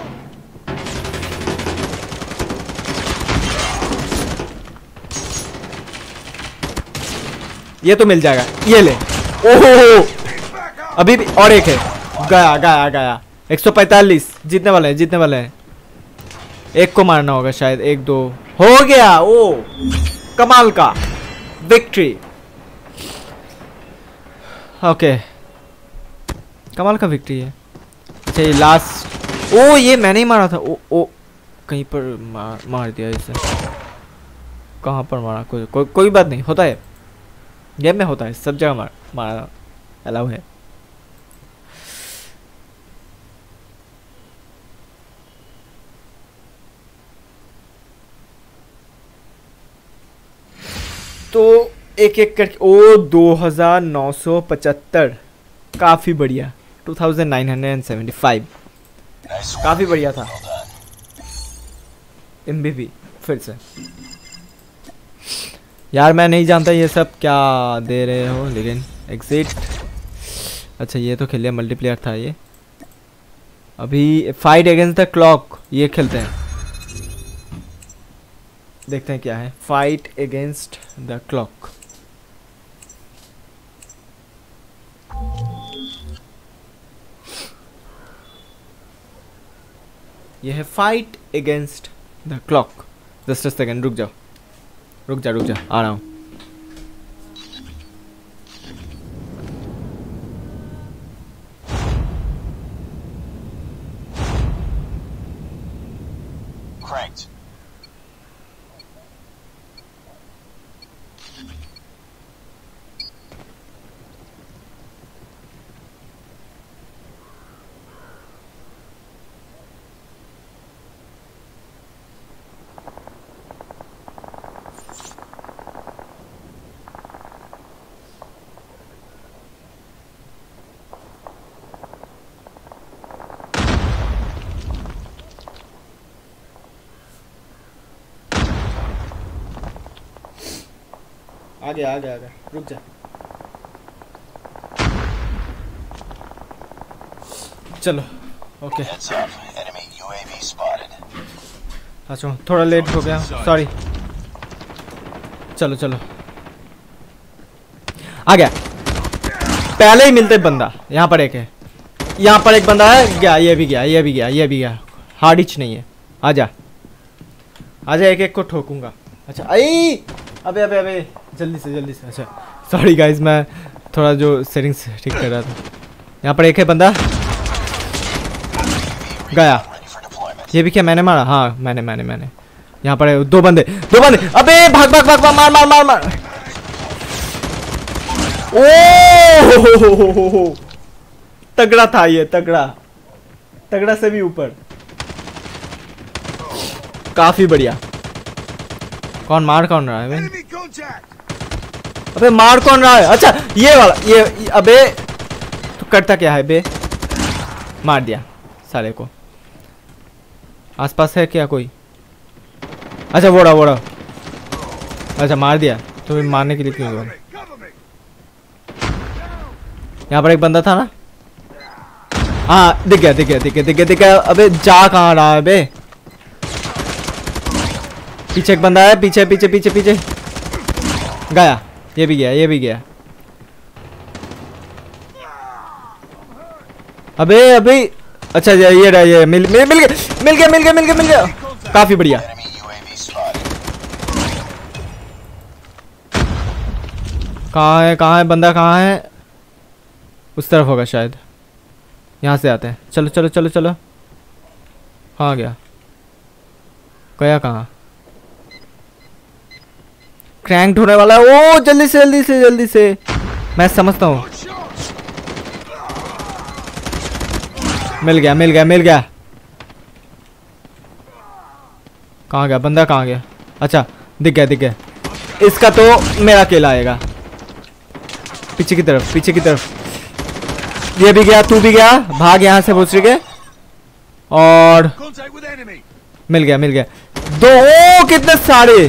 ये तो मिल जाएगा, ये ले। ओहो अभी भी और एक है। गया 145 जीतने वाले हैं। एक को मारना होगा शायद, 1 2 हो गया। ओ कमाल का विक्ट्री। ओके कमाल का विक्ट्री है। अच्छा ये लास्ट, ओ ये मैंने ही मारा था। ओ कहीं पर मार दिया इसे। कहाँ पर मारा? कोई बात नहीं, होता है गेम में, होता है सब जगह मारा अलाउ है। तो एक करके। ओ 2975, काफी बढ़िया। 2975 काफी बढ़िया था। MVP फिर से। यार मैं नहीं जानता ये सब क्या दे रहे हो, लेकिन एग्जिट। अच्छा ये तो खेल लिया, मल्टीप्लेयर था ये। अभी फाइट अगेंस्ट द क्लॉक ये खेलते हैं, देखते हैं क्या है। Fight against the clock. ये है fight against the clock. Just a second, रुक जा आ रहा हूं। आ गया रुक जा। चलो ओके। अच्छा थोड़ा लेट हो गया, सॉरी। चलो चलो आ गया, पहले ही मिलते बंदा। यहाँ पर एक है, यहाँ पर एक बंदा है, गया ये भी गया, ये भी गया, ये भी गया। हार्ड हिच नहीं है, आजा आजा, एक एक को ठोकूंगा। अच्छा आई, अबे अबे अबे जल्दी से। अच्छा सॉरी गाइस, मैं थोड़ा जो सेटिंग्स ठीक कर रहा था। यहाँ पर एक है बंदा, गया। ये भी क्या मैंने मारा? हाँ मैंने। यहाँ पर है दो बंदे। अबे भाग मार। ओ तगड़ा था ये, तगड़ा से भी ऊपर, काफी बढ़िया। कौन रहा है? अबे मार कौन रहा है? अच्छा ये वाला, ये अबे तो करता क्या है बे? मार दिया साले को। आसपास है क्या कोई? अच्छा वोड़ा। अच्छा मार दिया, तो मारने के लिए क्यों हुआ? यहाँ पर एक बंदा था ना? हाँ दिख गया। अबे जा कहाँ रहा है बे? पीछे एक बंदा है, पीछे गया। ये भी गया। अबे अच्छा ये रहा, ये मिल गया। काफी बढ़िया। कहाँ है बंदा? कहाँ है? उस तरफ होगा शायद, यहाँ से आते हैं। चलो। कहाँ गया कहाँ? क्रैंक होने वाला है। ओ जल्दी से मैं समझता हूँ। मिल गया। कहाँ गया बंदा? कहाँ गया? अच्छा दिख गया। इसका तो मेरा अकेला आएगा। पीछे की तरफ। ये भी गया, तू भी गया। भाग यहाँ से भूसरी के। और मिल गया। दो, ओ कितने सारे।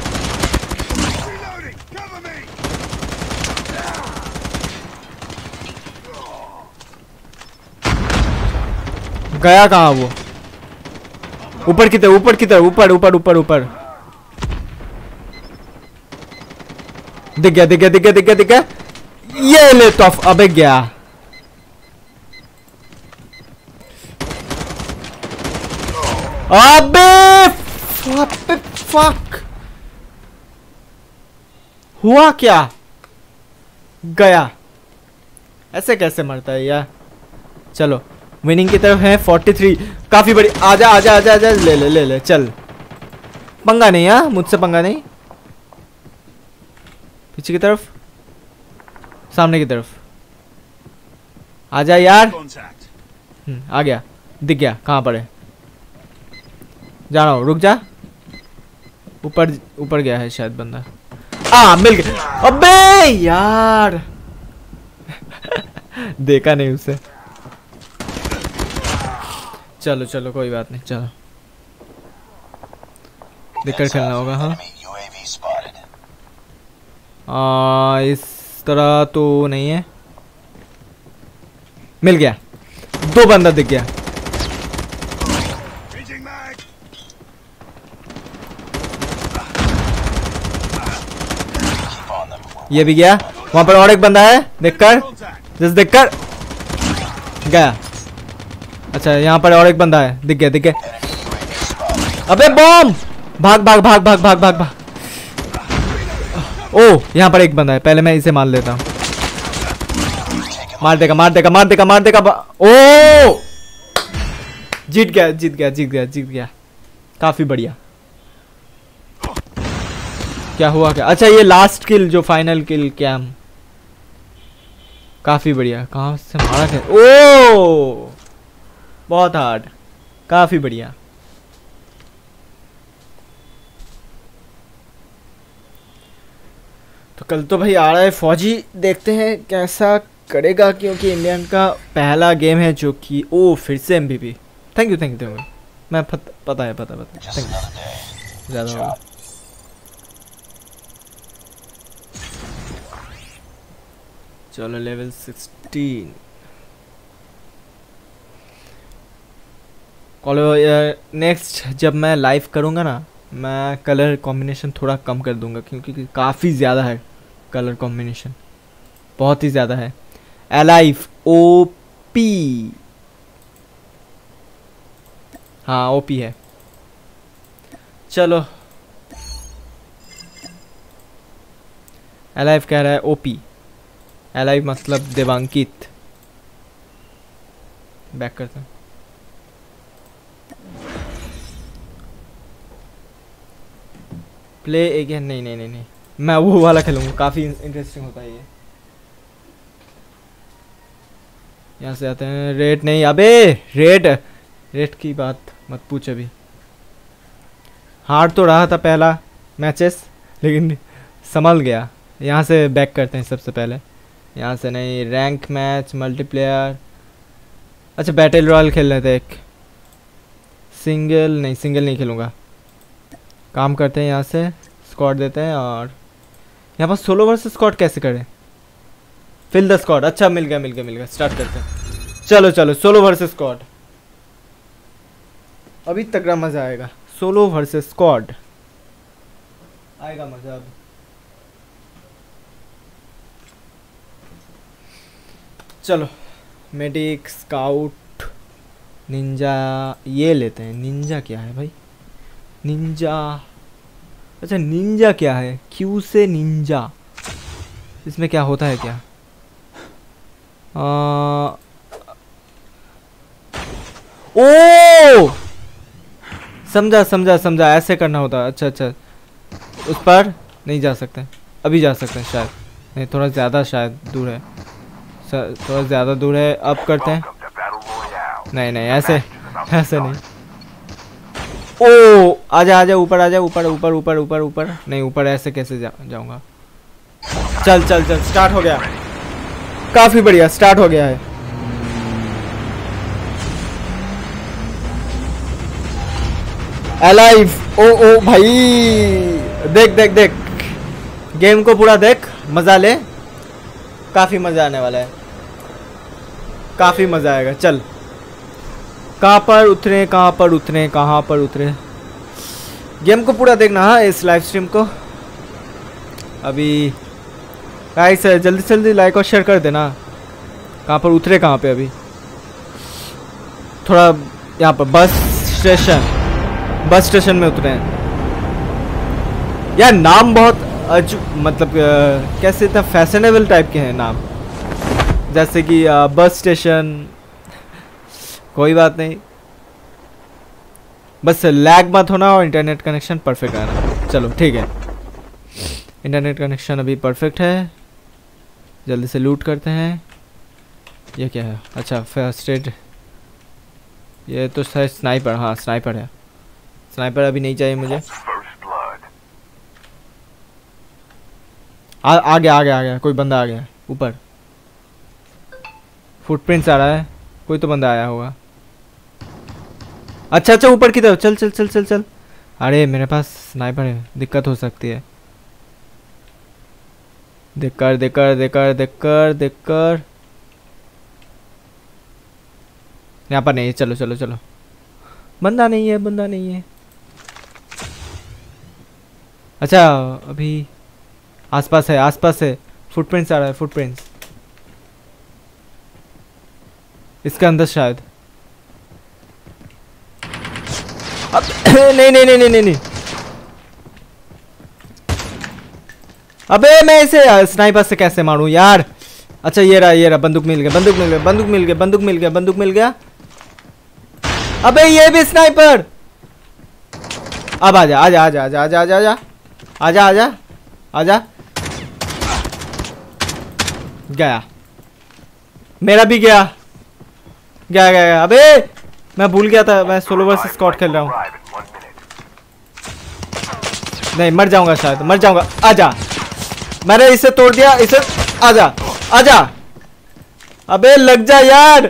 गया कहाँ वो? ऊपर की तरफ, ऊपर। दिख गया। ये ले टॉफ। अबे गया। अबे फक, हुआ क्या? गया। ऐसे कैसे मरता है यार? चलो विनिंग की तरफ है 43। काफी बड़ी। आजा ले चल। पंगा नहीं, हाँ मुझसे पंगा नहीं। पीछे की तरफ, सामने की तरफ। आजा यार। आ गया, दिख गया। कहाँ पर है? जा रहा हूँ, रुक जा। ऊपर गया है शायद बंदा। मिल गया। अबे यार देखा नहीं उसे। चलो कोई बात नहीं, चलो देखकर खेलना होगा। हाँ इस तरह तो नहीं है। मिल गया, दो बंदा दिख गया। ये भी गया। वहां पर और एक बंदा है, देखकर देखकर गया। अच्छा यहाँ पर और एक बंदा है, दिख गया। अबे बॉम्ब! भाग। ओ यहाँ पर एक बंदा है, पहले मैं इसे मार लेता हूँ। मार देगा। ओ जीत गया। काफी बढ़िया। क्या हुआ क्या? अच्छा ये लास्ट किल, जो फाइनल किल कैम। काफी बढ़िया। कहाँ से मारा था? ओ बहुत हार्ड, काफी बढ़िया। तो कल तो भाई आ रहा है फौजी, देखते हैं कैसा करेगा, क्योंकि इंडियन का पहला गेम है जो कि ओ फिर से एमवीपी। Thank you. मैं पता है। Thank you. ज़्यादा होगा। चलो लेवल 16 नेक्स्ट जब मैं लाइव करूँगा ना, मैं कलर कॉम्बिनेशन थोड़ा कम कर दूंगा क्योंकि काफ़ी ज़्यादा है कलर कॉम्बिनेशन, बहुत ही ज़्यादा है। अलाइव ओपी, हाँ ओपी है। चलो अलाइव कह रहा है ओपी, अलाइव मतलब देवांकित। बैक करते हैं। प्ले अगेन, नहीं नहीं नहीं नहीं, मैं वो वाला खेलूंगा, काफ़ी इंटरेस्टिंग होता है ये। यहाँ से आते हैं। रेट नहीं, अबे रेट की बात मत पूछ अभी। हार्ड तो रहा था पहला मैचेस, लेकिन संभल गया। यहाँ से बैक करते हैं सबसे पहले, यहाँ से नहीं। रैंक मैच, मल्टीप्लेयर, अच्छा बैटल रॉयल खेल रहे थे एक। सिंगल नहीं खेलूँगा। काम करते हैं, यहाँ से स्क्वाड देते हैं। और यहाँ पर सोलो वर्सेस स्क्वाड कैसे करें? फिल द स्क्वाड, अच्छा मिल गया। स्टार्ट करते हैं। चलो सोलो वर्सेस स्क्वाड, अभी तगड़ा मज़ा आएगा। सोलो वर्सेस स्क्वाड आएगा मज़ा अब। चलो मेडिक, स्काउट, निंजा ये लेते हैं। निंजा क्या है भाई? निंजा, अच्छा निंजा क्या है? क्यू से निंजा, इसमें क्या होता है क्या? ओ समझा, ऐसे करना होता है। अच्छा उस पर नहीं जा सकते, अभी जा सकते हैं शायद। नहीं, थोड़ा ज़्यादा शायद दूर है, थोड़ा ज़्यादा दूर है। अब करते हैं। नहीं ऐसे नहीं। ओ आजा ऊपर आजा, ऊपर नहीं, ऊपर ऐसे कैसे जाऊंगा? चल स्टार्ट हो गया, काफी बढ़िया स्टार्ट हो गया है। अलाइव, ओ भाई देख गेम को पूरा देख, मजा ले, काफी मजा आने वाला है, काफी मजा आएगा। चल कहाँ पर उतरे गेम को पूरा देखना, हाँ इस लाइव स्ट्रीम को। अभी गाइस जल्दी लाइक और शेयर कर देना। कहाँ पर उतरे, कहाँ पे? अभी थोड़ा यहाँ पर बस स्टेशन में उतरे हैं यार। नाम बहुत मतलब कैसे इतना फैशनेबल टाइप के हैं नाम, जैसे कि बस स्टेशन। कोई बात नहीं, बस लैग मत होना और इंटरनेट कनेक्शन परफेक्ट आना। चलो ठीक है, इंटरनेट कनेक्शन अभी परफेक्ट है। जल्दी से लूट करते हैं। ये क्या है? अच्छा फर्स्ट एड, ये तो शायद स्नाइपर, हाँ स्नाइपर है। स्नाइपर अभी नहीं चाहिए मुझे। आ गया, कोई बंदा आ गया ऊपर। फुटप्रिंट्स आ रहा है, कोई तो बंदा आया होगा। अच्छा ऊपर की तरफ चल। अरे मेरे पास स्नाइपर है, दिक्कत हो सकती है। देख कर यहाँ पर नहीं है। चलो बंदा नहीं है। अच्छा अभी आसपास है। फुटप्रिंट्स आ रहा है, फुटप्रिंट्स इसके अंदर शायद। अब नहीं। अबे मैं इसे स्नाइपर से कैसे मारूं यार? अच्छा ये रहा, बंदूक मिल गया। अबे ये भी स्नाइपर। अब आजा। गया, मेरा भी गया। अबे मैं भूल गया था, मैं सोलो वर्सेस स्क्वाड खेल रहा हूँ। नहीं मर जाऊंगा। आजा, मैंने इसे तोड़ दिया, इसे। आजा। अबे लग जा यार।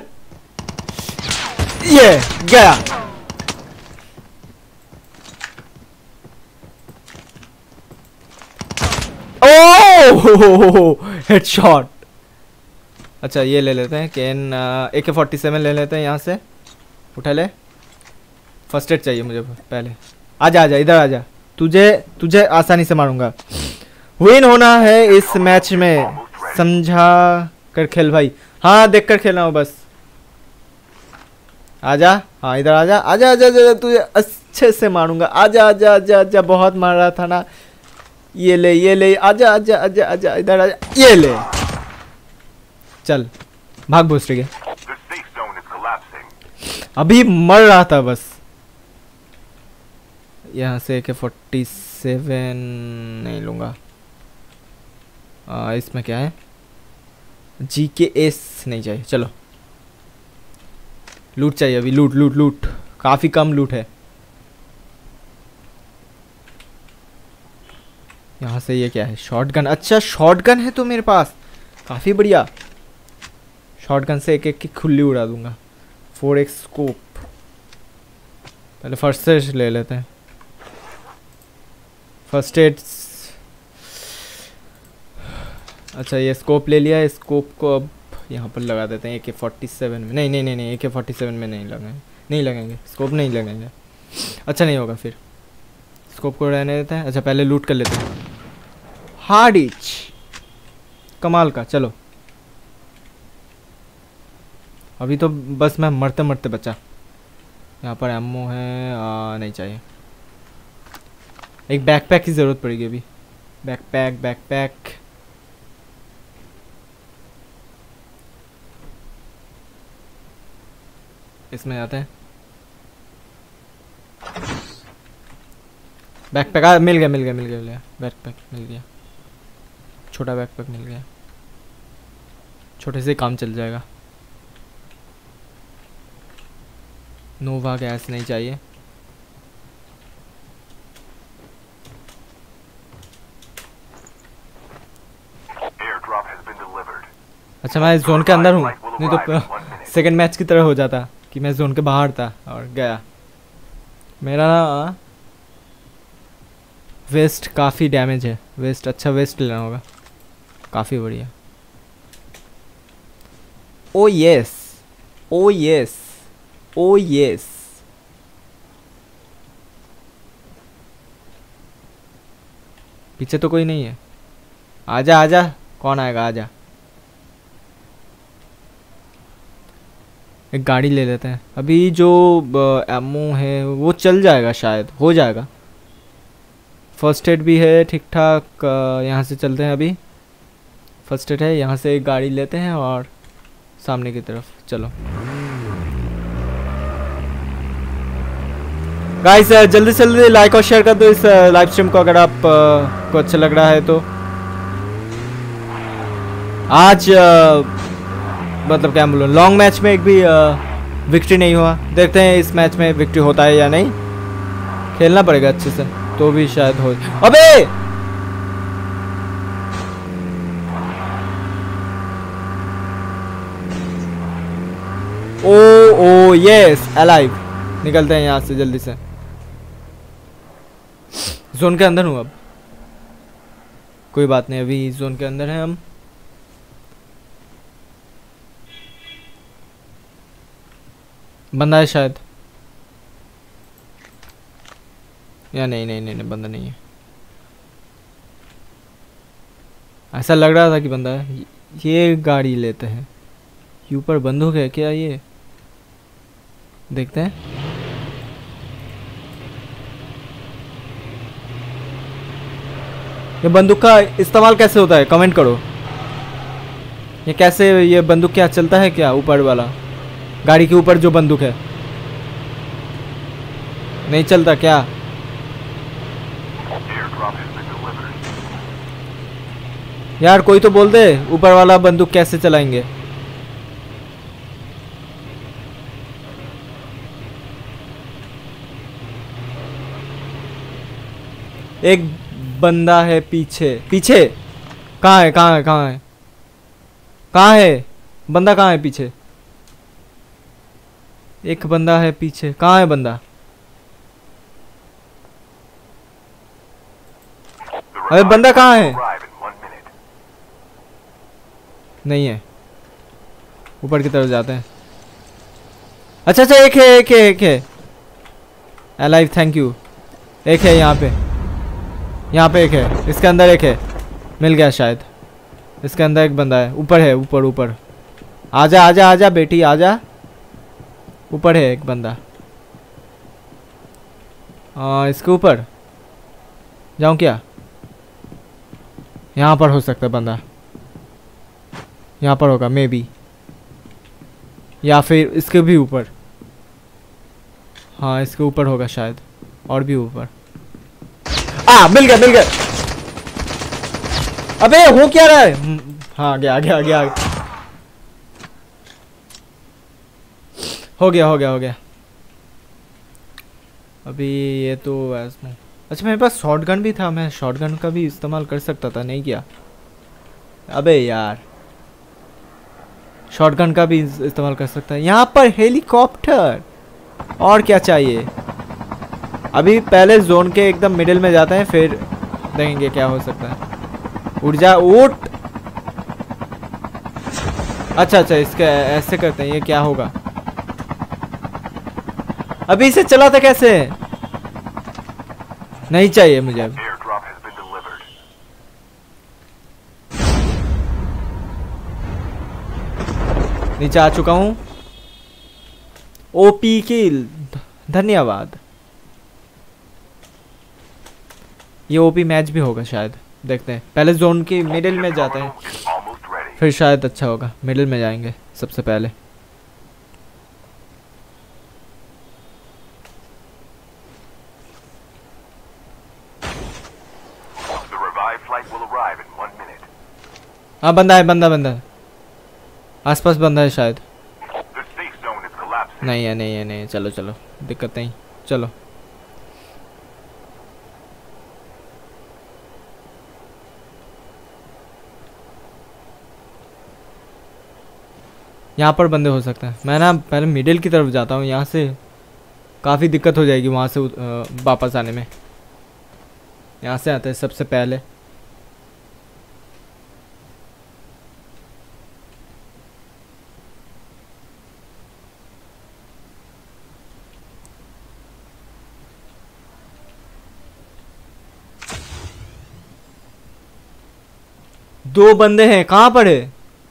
ये गया। Oh headshot. अच्छा ये ले लेते हैं कैन, AK-47 ले लेते हैं यहाँ से, उठा ले। फर्स्ट एड चाहिए मुझे पहले। आजा आजा इधर आजा, तुझे आसानी से मारूंगा। विन होना है इस मैच में, समझा कर खेल भाई। हाँ देख कर खेलना हो बस। आजा, हाँ इधर आजा आजा आजा आजा, तुझे अच्छे से मारूंगा। आजा आजा आजा आजा, बहुत मार रहा था ना। ये ले आजा आजा आजा आजा, इधर आजा, ये ले। चल भाग भूसड़ी के, अभी मर रहा था बस। यहाँ से AK-47 नहीं लूँगा। इसमें क्या है, GKS नहीं चाहिए। चलो लूट चाहिए अभी, लूट लूट लूट, काफ़ी कम लूट है। यहाँ से ये क्या है, शॉटगन। अच्छा शॉटगन है तो मेरे पास, काफ़ी बढ़िया। शॉटगन से एक एक की खुली उड़ा दूंगा। 4x स्कोप, पहले फर्स्ट एड ले लेते हैं। फर्स्ट एड, अच्छा ये स्कोप ले लिया। स्कोप को अब यहाँ पर लगा देते हैं AK-47 में। नहीं नहीं नहीं नहीं, AK-47 में नहीं लगेंगे, स्कोप नहीं लगेंगे। अच्छा नहीं होगा फिर, स्कोप को रहने देते हैं। अच्छा पहले लूट कर लेते हैं। हार्ड इच कमाल का। चलो अभी तो बस मैं मरते मरते बचा। यहाँ पर एमओ है, नहीं चाहिए। एक बैकपैक की ज़रूरत पड़ेगी अभी। बैकपैक इसमें जाते हैं। बैकपैक मिल गया बैकपैक मिल गया, छोटा बैकपैक मिल गया। छोटे से काम चल जाएगा। नोवा गैस नहीं चाहिए। अच्छा मैं जोन के अंदर हूँ, नहीं तो सेकंड मैच की तरह हो जाता कि मैं जोन के बाहर था और गया। मेरा ना वेस्ट काफ़ी डैमेज है। वेस्ट, अच्छा वेस्ट लेना होगा, काफ़ी बढ़िया। Oh yes oh yes oh yes. पीछे तो कोई नहीं है। आजा आजा, कौन आएगा, आजा। एक गाड़ी ले लेते हैं अभी। जो एमओ है वो चल जाएगा, शायद हो जाएगा। फर्स्ट एड भी है ठीक ठाक। यहाँ से चलते हैं अभी। फर्स्ट एड है, यहाँ से एक गाड़ी लेते हैं और सामने की तरफ चलो। गाइस जल्दी से जल्दी लाइक और शेयर कर दो इस लाइव स्ट्रीम को, अगर आप को अच्छा लग रहा है तो। आज मतलब क्या बोलूं, लॉन्ग मैच में एक भी विक्ट्री नहीं हुआ। देखते हैं इस मैच में विक्ट्री होता है या नहीं। खेलना पड़ेगा अच्छे से तो भी शायद हो। अबे ओ यस अलाइव। निकलते हैं यहाँ से जल्दी से। जोन के अंदर हूँ अब, कोई बात नहीं, अभी जोन के अंदर है हम। बंदा है शायद, या नहीं नहीं नहीं, नहीं बंदा नहीं है। ऐसा लग रहा था कि बंदा है। ये गाड़ी लेते हैं। ऊपर बंदूक है क्या, ये देखते हैं। ये बंदूक का इस्तेमाल कैसे होता है, कमेंट करो। ये कैसे, ये बंदूक क्या चलता है क्या, ऊपर वाला गाड़ी के ऊपर जो बंदूक है नहीं चलता क्या? यार कोई तो बोल दे, ऊपर वाला बंदूक कैसे चलाएंगे? एक बंदा है पीछे। पीछे कहाँ है, कहाँ है, कहाँ है, कहाँ है बंदा, कहाँ है पीछे? एक बंदा है पीछे, कहाँ है बंदा? अरे बंदा कहाँ है? नहीं है। ऊपर की तरफ जाते हैं। अच्छा अच्छा, एक है अलाइव, थैंक यू। एक है यहाँ पे एक है, इसके अंदर एक है, मिल गया शायद। इसके अंदर एक बंदा है, ऊपर है, ऊपर। आजा बेटी आजा, ऊपर है एक बंदा। इसके ऊपर जाऊँ क्या? यहाँ पर हो सकता है बंदा, यहाँ पर होगा मे बी, या फिर इसके भी ऊपर। हाँ इसके ऊपर होगा शायद, और भी ऊपर। मिल गया। अबे हो क्या रहा है? हाँ गया। हो गया। अभी ये तो ऐसा। अच्छा मेरे पास शॉटगन भी था, मैं शॉटगन का भी इस्तेमाल कर सकता था, नहीं किया। अबे यार, शॉटगन का भी इस्तेमाल कर सकता है। यहाँ पर हेलीकॉप्टर, और क्या चाहिए? अभी पहले जोन के एकदम मिडिल में जाते हैं, फिर देखेंगे क्या हो सकता है। उठ जा, उठ। अच्छा इसके ऐसे करते हैं, ये क्या होगा? अभी इसे चलाता कैसे? नहीं चाहिए मुझे अब। नीचे आ चुका हूँ। ओपी किल, धन्यवाद। ये ओपी मैच भी होगा शायद, देखते हैं। पहले जोन की मिडिल में जाते हैं, फिर शायद अच्छा होगा। मिडिल में जाएंगे सबसे पहले। हाँ बंदा है, आसपास बंदा है शायद। नहीं है। चलो दिक्कत नहीं, चलो। यहाँ पर बंदे हो सकते हैं। मैं ना पहले मिडिल की तरफ जाता हूँ, यहाँ से काफ़ी दिक्कत हो जाएगी वहाँ से वापस आने में। यहाँ से आते हैं सबसे पहले। दो बंदे हैं, कहाँ पर है?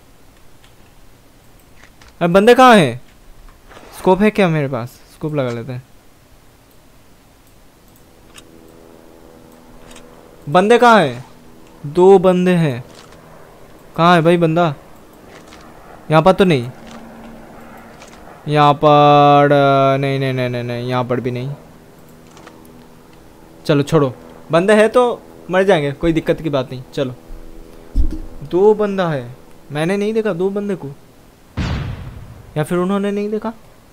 अरे बंदे कहाँ हैं? स्कोप है क्या मेरे पास? स्कोप लगा लेते हैं। बंदे कहाँ हैं? दो बंदे हैं, कहाँ है भाई बंदा? यहाँ पर तो नहीं, यहाँ पर नहीं, यहाँ पर भी नहीं। चलो छोड़ो, बंदे हैं तो मर जाएंगे, कोई दिक्कत की बात नहीं। चलो, दो बंदा है, मैंने नहीं देखा दो बंदे को, या फिर उन्होंने नहीं देखा।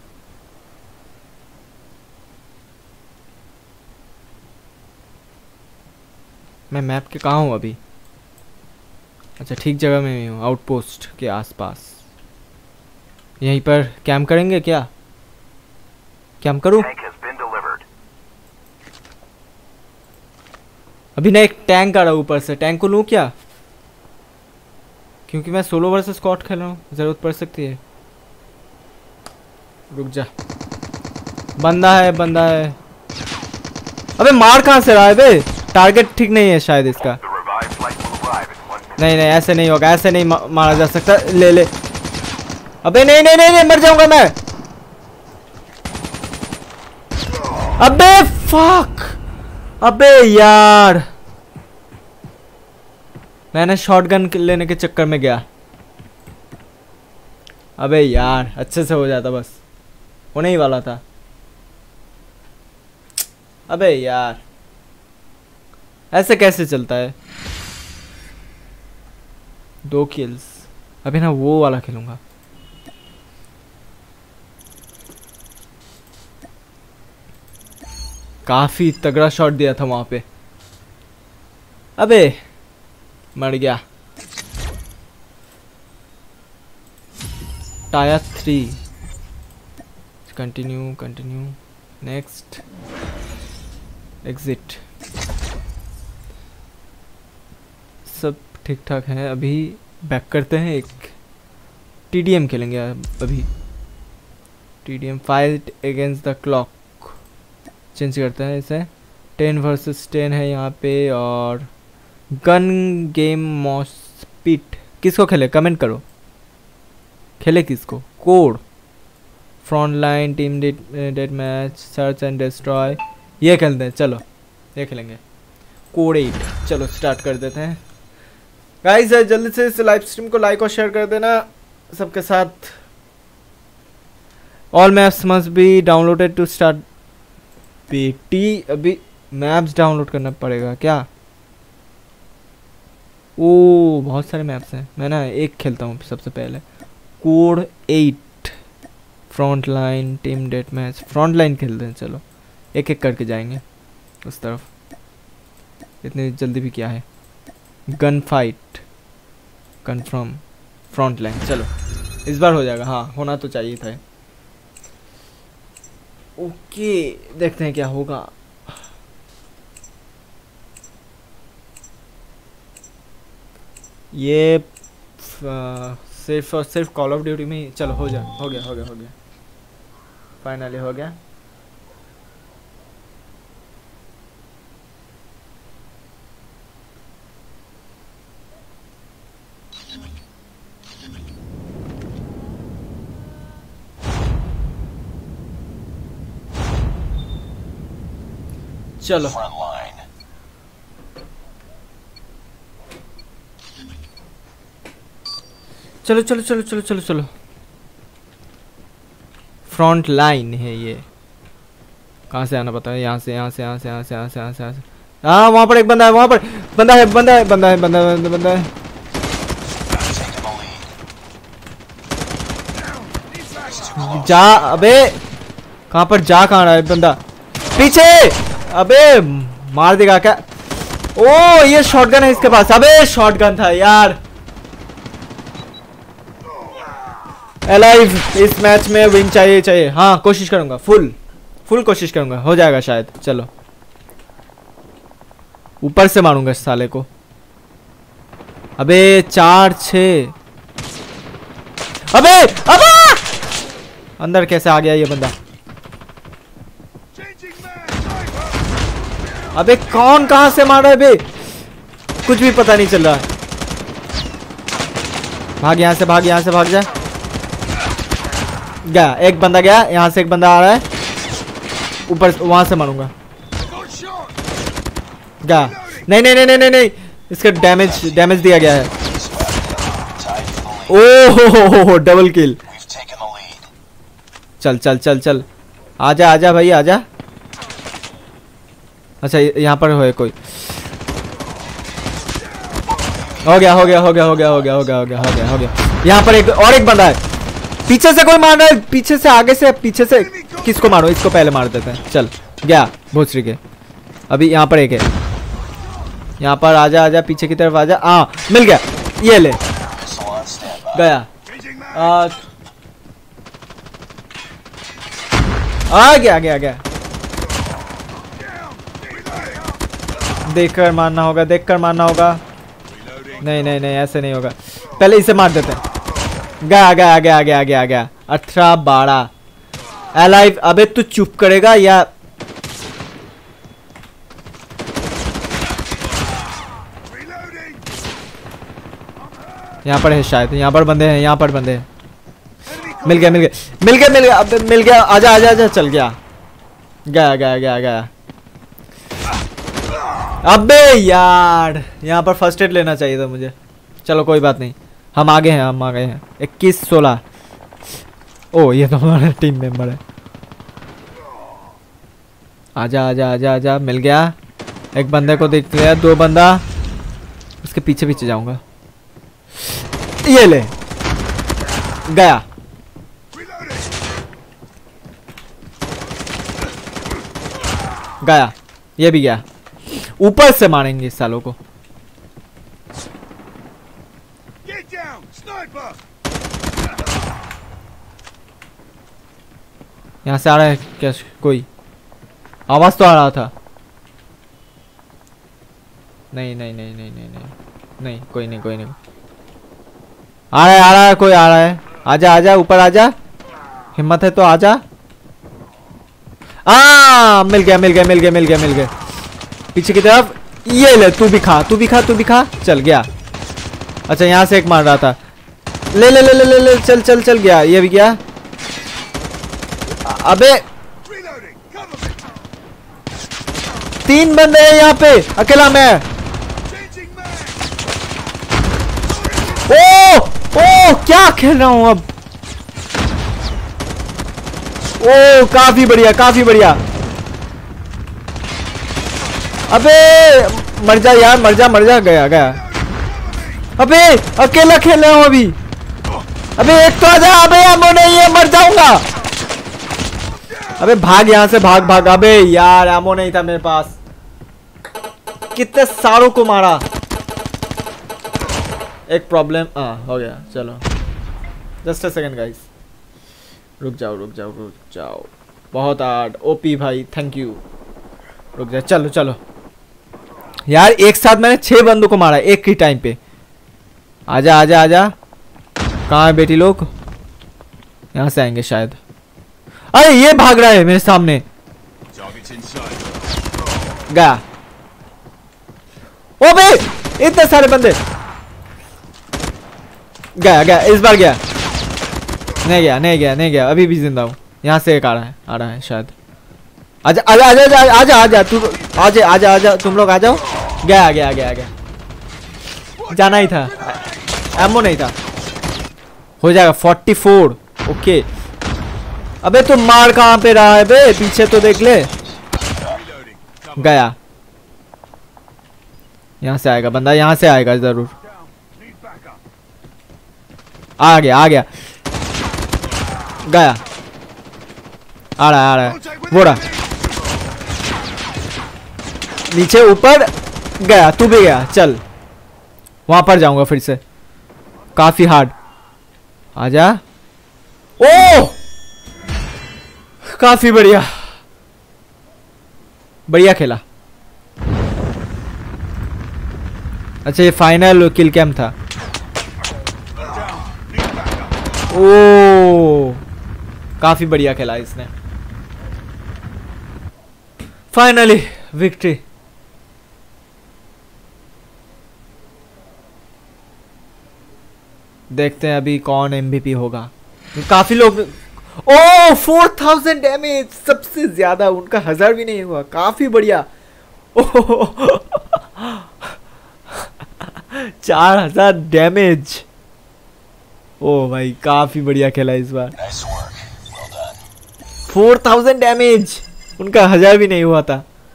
मैं मैप के कहाँ हूँ अभी? अच्छा ठीक जगह में ही हूँ, आउटपोस्ट के आसपास। यहीं पर कैंप करेंगे क्या? कैंप करूँ? अभी ना एक टैंक आ रहा है ऊपर से, टैंक को लूँ क्या? क्योंकि मैं सोलो वर्सेस स्क्वाड खेल रहा हूँ, जरूरत पड़ सकती है। रुक जा, बंदा है। अबे मार कहाँ से रहा है बे? टारगेट ठीक नहीं है शायद इसका। नहीं ऐसे नहीं होगा, ऐसे नहीं मारा जा सकता। ले अबे नहीं, मर जाऊंगा मैं। अबे फक, अबे यार, मैंने शॉटगन लेने के चक्कर में गया। अबे यार, अच्छे से हो जाता, बस होने ही वाला था। अबे यार, ऐसे कैसे चलता है? 2 किल्स। अभी ना वो वाला खेलूंगा। काफी तगड़ा शॉट दिया था वहां पे। अबे मर गया। टायर 3। Continue next exit. सब ठीक ठाक है। अभी बैक करते हैं, एक TDM खेलेंगे अभी। TDM fight against the clock change करते हैं इसे। 10 वर्सेस 10 है यहाँ पे। और गन गेम मॉस्पिट किसको खेले कमेंट करो, खेले किसको। Code frontline team deathmatch search and destroy ये खेलते हैं। चलो ये खेलेंगे कोड 8। चलो स्टार्ट कर देते हैं गाइस। जल्दी से इस लाइव स्ट्रीम को लाइक और शेयर कर देना सबके साथ। All maps must be downloaded to start. बेटी अभी मैप्स डाउनलोड करना पड़ेगा क्या? ओ बहुत सारे मैप्स हैं। मैं ना एक खेलता हूँ सबसे पहले। Code 8 frontline team deathmatch. Frontline खेलते हैं। चलो एक एक करके जाएंगे उस तरफ। इतनी जल्दी भी क्या है। Gun fight confirm frontline. चलो इस बार हो जाएगा। हाँ होना तो चाहिए था। ओके देखते हैं क्या होगा। ये सिर्फ और सिर्फ कॉल ऑफ ड्यूटी में ही। चलो हो गया हो गया हो गया हो गया फाइनली हो गया। चलो चलो चलो चलो चलो चलो चलो फ्रंट लाइन है ये। कहाँ से आना पता है? यहाँ से यहाँ से यहाँ से यहाँ से यहाँ से यहाँ से यहाँ से। हाँ वहाँ पर एक बंदा है। वहाँ पर बंदा है बंदा है बंदा है बंदा है बंदा है। जा अबे कहाँ पर जा कहाँ रहा है बंदा? पीछे अबे मार देगा क्या? ओ ये शॉटगन है इसके पास। अबे शॉटगन था यार। अलाइव इस मैच में विन चाहिए चाहिए। हाँ कोशिश करूंगा फुल कोशिश करूंगा। हो जाएगा शायद। चलो ऊपर से मारूंगा इस साले को। अबे 4-6। अबे अबे अंदर कैसे आ गया ये बंदा? अबे कौन कहां से मार रहा है बे? कुछ भी पता नहीं चल रहा है। भाग यहाँ से भाग यहाँ से भाग जा। गया एक बंदा गया। यहाँ से एक बंदा आ रहा है ऊपर। वहां से मारूंगा। गया नहीं नहीं नहीं नहीं नहीं, नहीं। इसका डैमेज दिया गया है। Oh double kill. चल चल चल चल आजा आजा भाई आजा। अच्छा यहाँ पर है कोई। हो गया हो गया हो गया हो गया हो गया हो गया हो गया हो गया हो गया। यहाँ पर एक और एक बंदा है। पीछे से कोई मार रहा है। पीछे से आगे से पीछे से। किसको मारो? इसको पहले मार देते हैं। चल गया भोसड़ी के। अभी यहाँ पर एक है। यहाँ पर आजा आजा पीछे की तरफ आजा। हाँ मिल गया। ये ले गया। आ गया गया गया। देखकर मारना होगा देखकर मारना होगा। नहीं नहीं नहीं ऐसे नहीं होगा। पहले इसे मार देते हैं। गया गया गया गया गया गया। 18-12 अलाइव। अबे तू चुप करेगा या? यहाँ पर है शायद। यहाँ पर बंदे हैं। यहाँ पर बंदे हैं। मिल गया मिल गया मिल गया मिल गया। अबे मिल गया। आजा आजा आजा। चल गया गया गया गया गया। अबे यार यहाँ पर फर्स्ट एड लेना चाहिए था मुझे। चलो कोई बात नहीं। हम आगे हैं हम आगे हैं। 21-16। ओ ये तो हमारा टीम मेंबर है। आजा आजा आजा आजा। मिल गया। एक बंदे को देख लिया। 2 बंदा। उसके पीछे पीछे जाऊंगा। ये ले गया। गया। ये भी गया। ऊपर से मारेंगे इस सालों को। यहाँ से आ रहा है क्या कोई? आवाज तो आ रहा था। नहीं नहीं नहीं नहीं नहीं नहीं नहीं कोई नहीं कोई नहीं। आ रहा है कोई आ रहा है। आजा आजा ऊपर आजा, हिम्मत है तो आजा। मिल गया मिल गया मिल गया मिल गया मिल गया। पीछे की तरफ ये ले, तू भी खा तू भी खा तू भी खा। चल गया। अच्छा यहाँ से एक मार रहा था, ले ले ले ले ले, ले चल चल चल गया, ये भी गया। अबे 3 बंदे हैं यहाँ पे, अकेला मैं। ओ क्या खेल रहा हूँ अब। ओ काफी बढ़िया काफी बढ़िया। अबे मर जा यार, मर जा मर जा। गया गया। अबे अकेला खेल रहा हूँ अभी। अबे एक तो आजा। अबे एमो नहीं है, मर जाऊंगा। अबे भाग यहाँ से, भाग भाग। अबे यार एमो नहीं था मेरे पास, कितने सारों को मारा। एक प्रॉब्लम हो गया। चलो जस्ट अ सेकंड गाइस, रुक जाओ रुक जाओ रुक जाओ। बहुत हार्ड ओपी भाई, थैंक यू। रुक जाओ, चलो चलो यार। एक साथ मैंने 6 बंदों को मारा एक ही टाइम पे। आजा आजा आजा। कहाँ है बेटी लोग? यहाँ से आएंगे शायद। अरे ये भाग रहा है मेरे सामने। गया। ओ बे इतने सारे बंदे। गया गया, इस बार गया। नहीं गया नहीं गया नहीं गया, अभी भी जिंदा हूँ। यहाँ से एक आ रहा है शायद। आजा आजा आजा आजा आजा आजा तू, आजा आजा आजा तुम लोग आ जाओ। गया गया गया गया, जाना ही था, एमो नहीं था। हो जाएगा 44। ओके। अबे तुम मार कहाँ पे रहा है बे, पीछे तो देख ले। गया। यहाँ से आएगा बंदा, यहाँ से आएगा जरूर। आ गया आ गया। गया। आ रहा है वो रहा। नीचे ऊपर गया, तू भी गया। चल वहां पर जाऊंगा फिर से, काफी हार्ड। आजा। ओ काफी बढ़िया बढ़िया खेला। अच्छा ये फाइनल किल कैम था। ओ काफी बढ़िया खेला इसने। Finally victory. देखते हैं अभी कौन एमवीपी होगा। काफी लोग। ओ 4000 डैमेज, सबसे ज्यादा। उनका 1000 भी नहीं हुआ, काफी बढ़िया। 4000 डैमेज। ओ भाई काफी बढ़िया खेला इस बार। 4000 डैमेज, उनका 1000 भी नहीं हुआ था।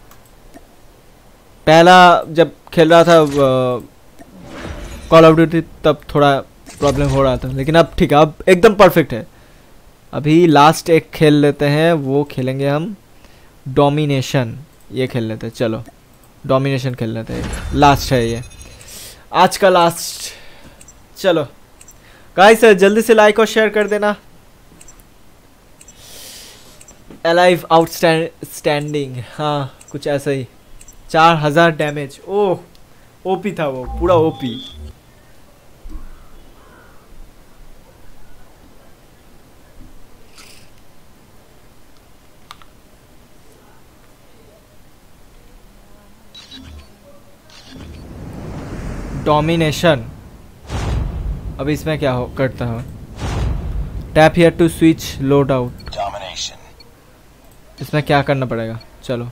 पहला जब खेल रहा था कॉल ऑफ ड्यूटी तब थोड़ा प्रॉब्लम हो रहा था, लेकिन अब ठीक है, अब एकदम परफेक्ट है। अभी लास्ट एक खेल लेते हैं, वो खेलेंगे हम डोमिनेशन। ये खेल लेते हैं, चलो डोमिनेशन खेल लेते हैं। लास्ट है ये, आज का लास्ट। चलो गाइस जल्दी से लाइक और शेयर कर देना। अलाइव आउटस्टैंडिंग, हाँ कुछ ऐसा ही। 4000 डैमेज। ओह ओपी था वो, पूरा ओपी। डोमिनेशन। अब इसमें क्या हो करता है? Tap here to switch loadout. इसमें क्या करना पड़ेगा? चलो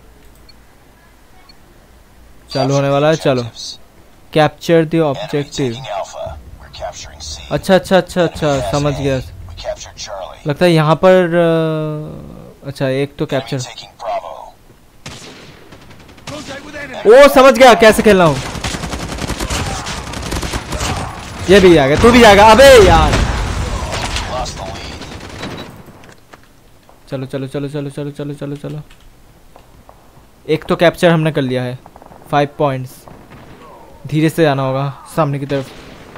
चालू होने वाला है। चलो कैप्चर द ऑब्जेक्टिव। अच्छा अच्छा अच्छा अच्छा समझ गया। लगता है यहाँ पर अच्छा एक तो कैप्चर। ओ समझ गया कैसे खेलना हूँ। ये भी आ गया, तू भी जाएगा। अबे यार चलो चलो चलो चलो चलो चलो चलो चलो। एक तो कैप्चर हमने कर लिया है। 5 पॉइंट्स। धीरे से जाना होगा सामने की तरफ।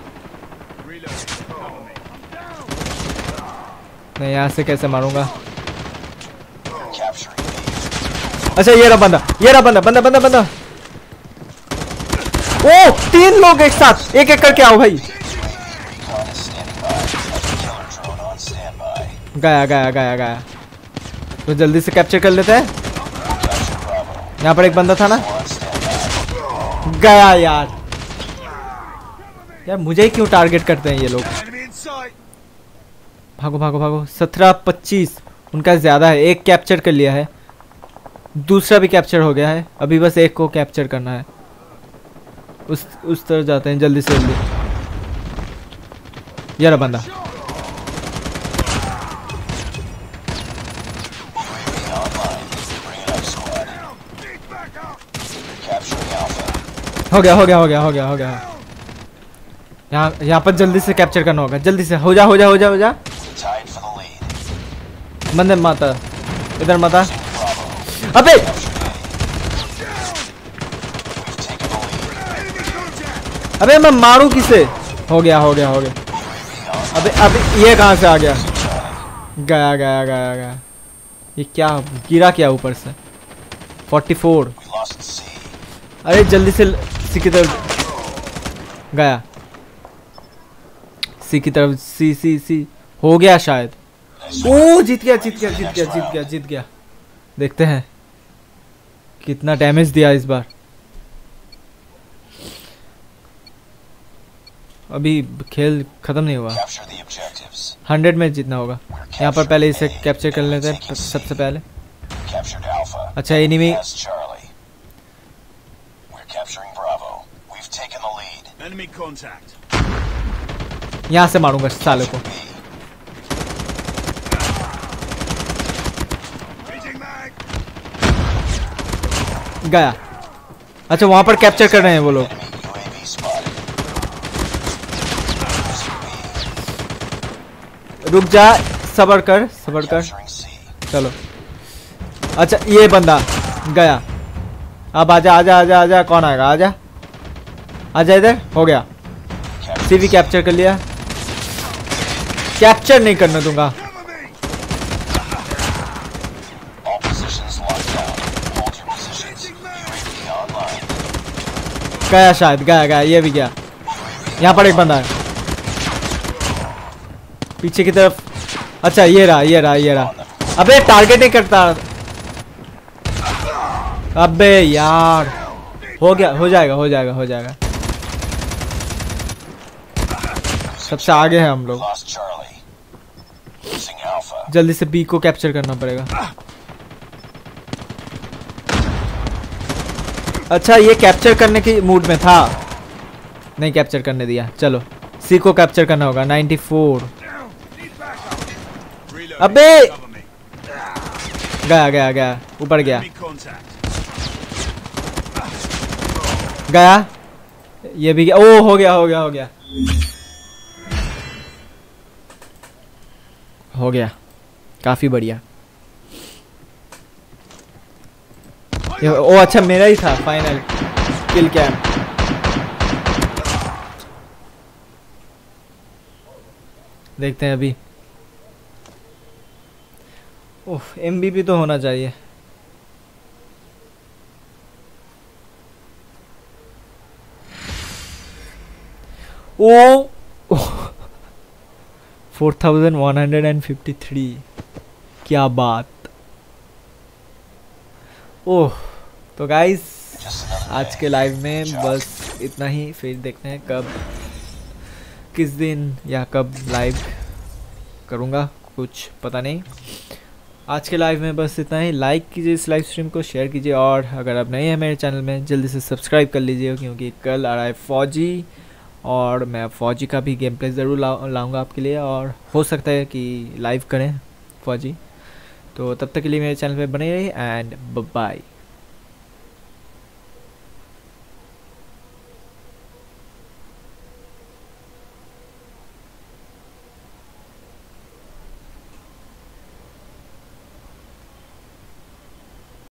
मैं यहाँ से कैसे मारूंगा? अच्छा ये रहा बंदा, ये रहा बंदा बंदा बंदा बंदा। ओ 3 लोग एक साथ, एक एक करके आओ भाई। गया गया गया गया। तो जल्दी से कैप्चर कर लेते हैं। यहाँ पर एक बंदा था ना, गया यार। यार मुझे ही क्यों टारगेट करते हैं ये लोग। भागो भागो भागो। 17-25 उनका ज़्यादा है। एक कैप्चर कर लिया है, दूसरा भी कैप्चर हो गया है। अभी बस एक को कैप्चर करना है। उस तरफ जाते हैं जल्दी से जल्दी। ये रहा बंदा। हो गया हो गया हो गया हो गया हो गया। यहाँ पर जल्दी से कैप्चर करना होगा। जल्दी से हो जा हो जा हो जा हो जा। बंदे माता इधर माता। अबे अबे मैं मारूं किसे। हो गया हो गया हो गया। अबे अबे ये कहां से आ गया। गया गया गया गया। ये क्या गिरा क्या ऊपर से। 44। अरे जल्दी से सी की तरफ गया। सी की तरफ। सी सी सी हो गया शायद। ओ जीत गया जीत गया जीत गया जीत गया जीत गया। देखते हैं कितना डैमेज दिया इस बार। अभी खेल खत्म नहीं हुआ। 100 में जीतना होगा। यहाँ पर पहले इसे कैप्चर कर लेते हैं सबसे पहले। अच्छा एनिमी। यहाँ से मारूंगा साले को। गया। अच्छा वहां पर कैप्चर कर रहे हैं वो लोग। रुक जा, सबर कर सबर कर। चलो अच्छा ये बंदा गया। अब आजा आजा आजा आजा। कौन आएगा। आजा आजा इधर। हो गया। सीवी कैप्चर कर लिया। कैप्चर नहीं करने दूंगा। गया शायद। गया गया। ये भी गया। यहाँ पर एक बंदा है पीछे की तरफ। अच्छा ये रहा ये रहा ये रहा। अबे टारगेट नहीं करता। अबे यार। हो गया हो जाएगा हो जाएगा हो जाएगा। सबसे आगे हैं हम लोग। जल्दी से बी को कैप्चर करना पड़ेगा। अच्छा ये कैप्चर करने की मूड में था, नहीं कैप्चर करने दिया। चलो सी को कैप्चर करना होगा। 94। अबे गया गया गया। ऊपर गया गया। ये भी गया। ओ हो गया हो गया हो गया हो गया। काफी बढ़िया। ओ अच्छा मेरा ही था फाइनल किल कैम। देखते हैं अभी। ओह MVP तो होना चाहिए। ओ 4153। क्या बात। ओह तो गाइस आज के लाइव में बस इतना ही। फिर देखते हैं कब किस दिन या कब लाइव करूँगा, कुछ पता नहीं। आज के लाइव में बस इतना ही। लाइक कीजिए इस लाइव स्ट्रीम को, शेयर कीजिए, और अगर आप नए हैं मेरे चैनल में जल्दी से सब्सक्राइब कर लीजिए, क्योंकि कल आ रहा है फौजी और मैं फौजी का भी गेम प्ले ज़रूर लाऊंगा आपके लिए, और हो सकता है कि लाइव करें फौजी। तो तब तक के लिए मेरे चैनल पे बने रहिए एंड बाय।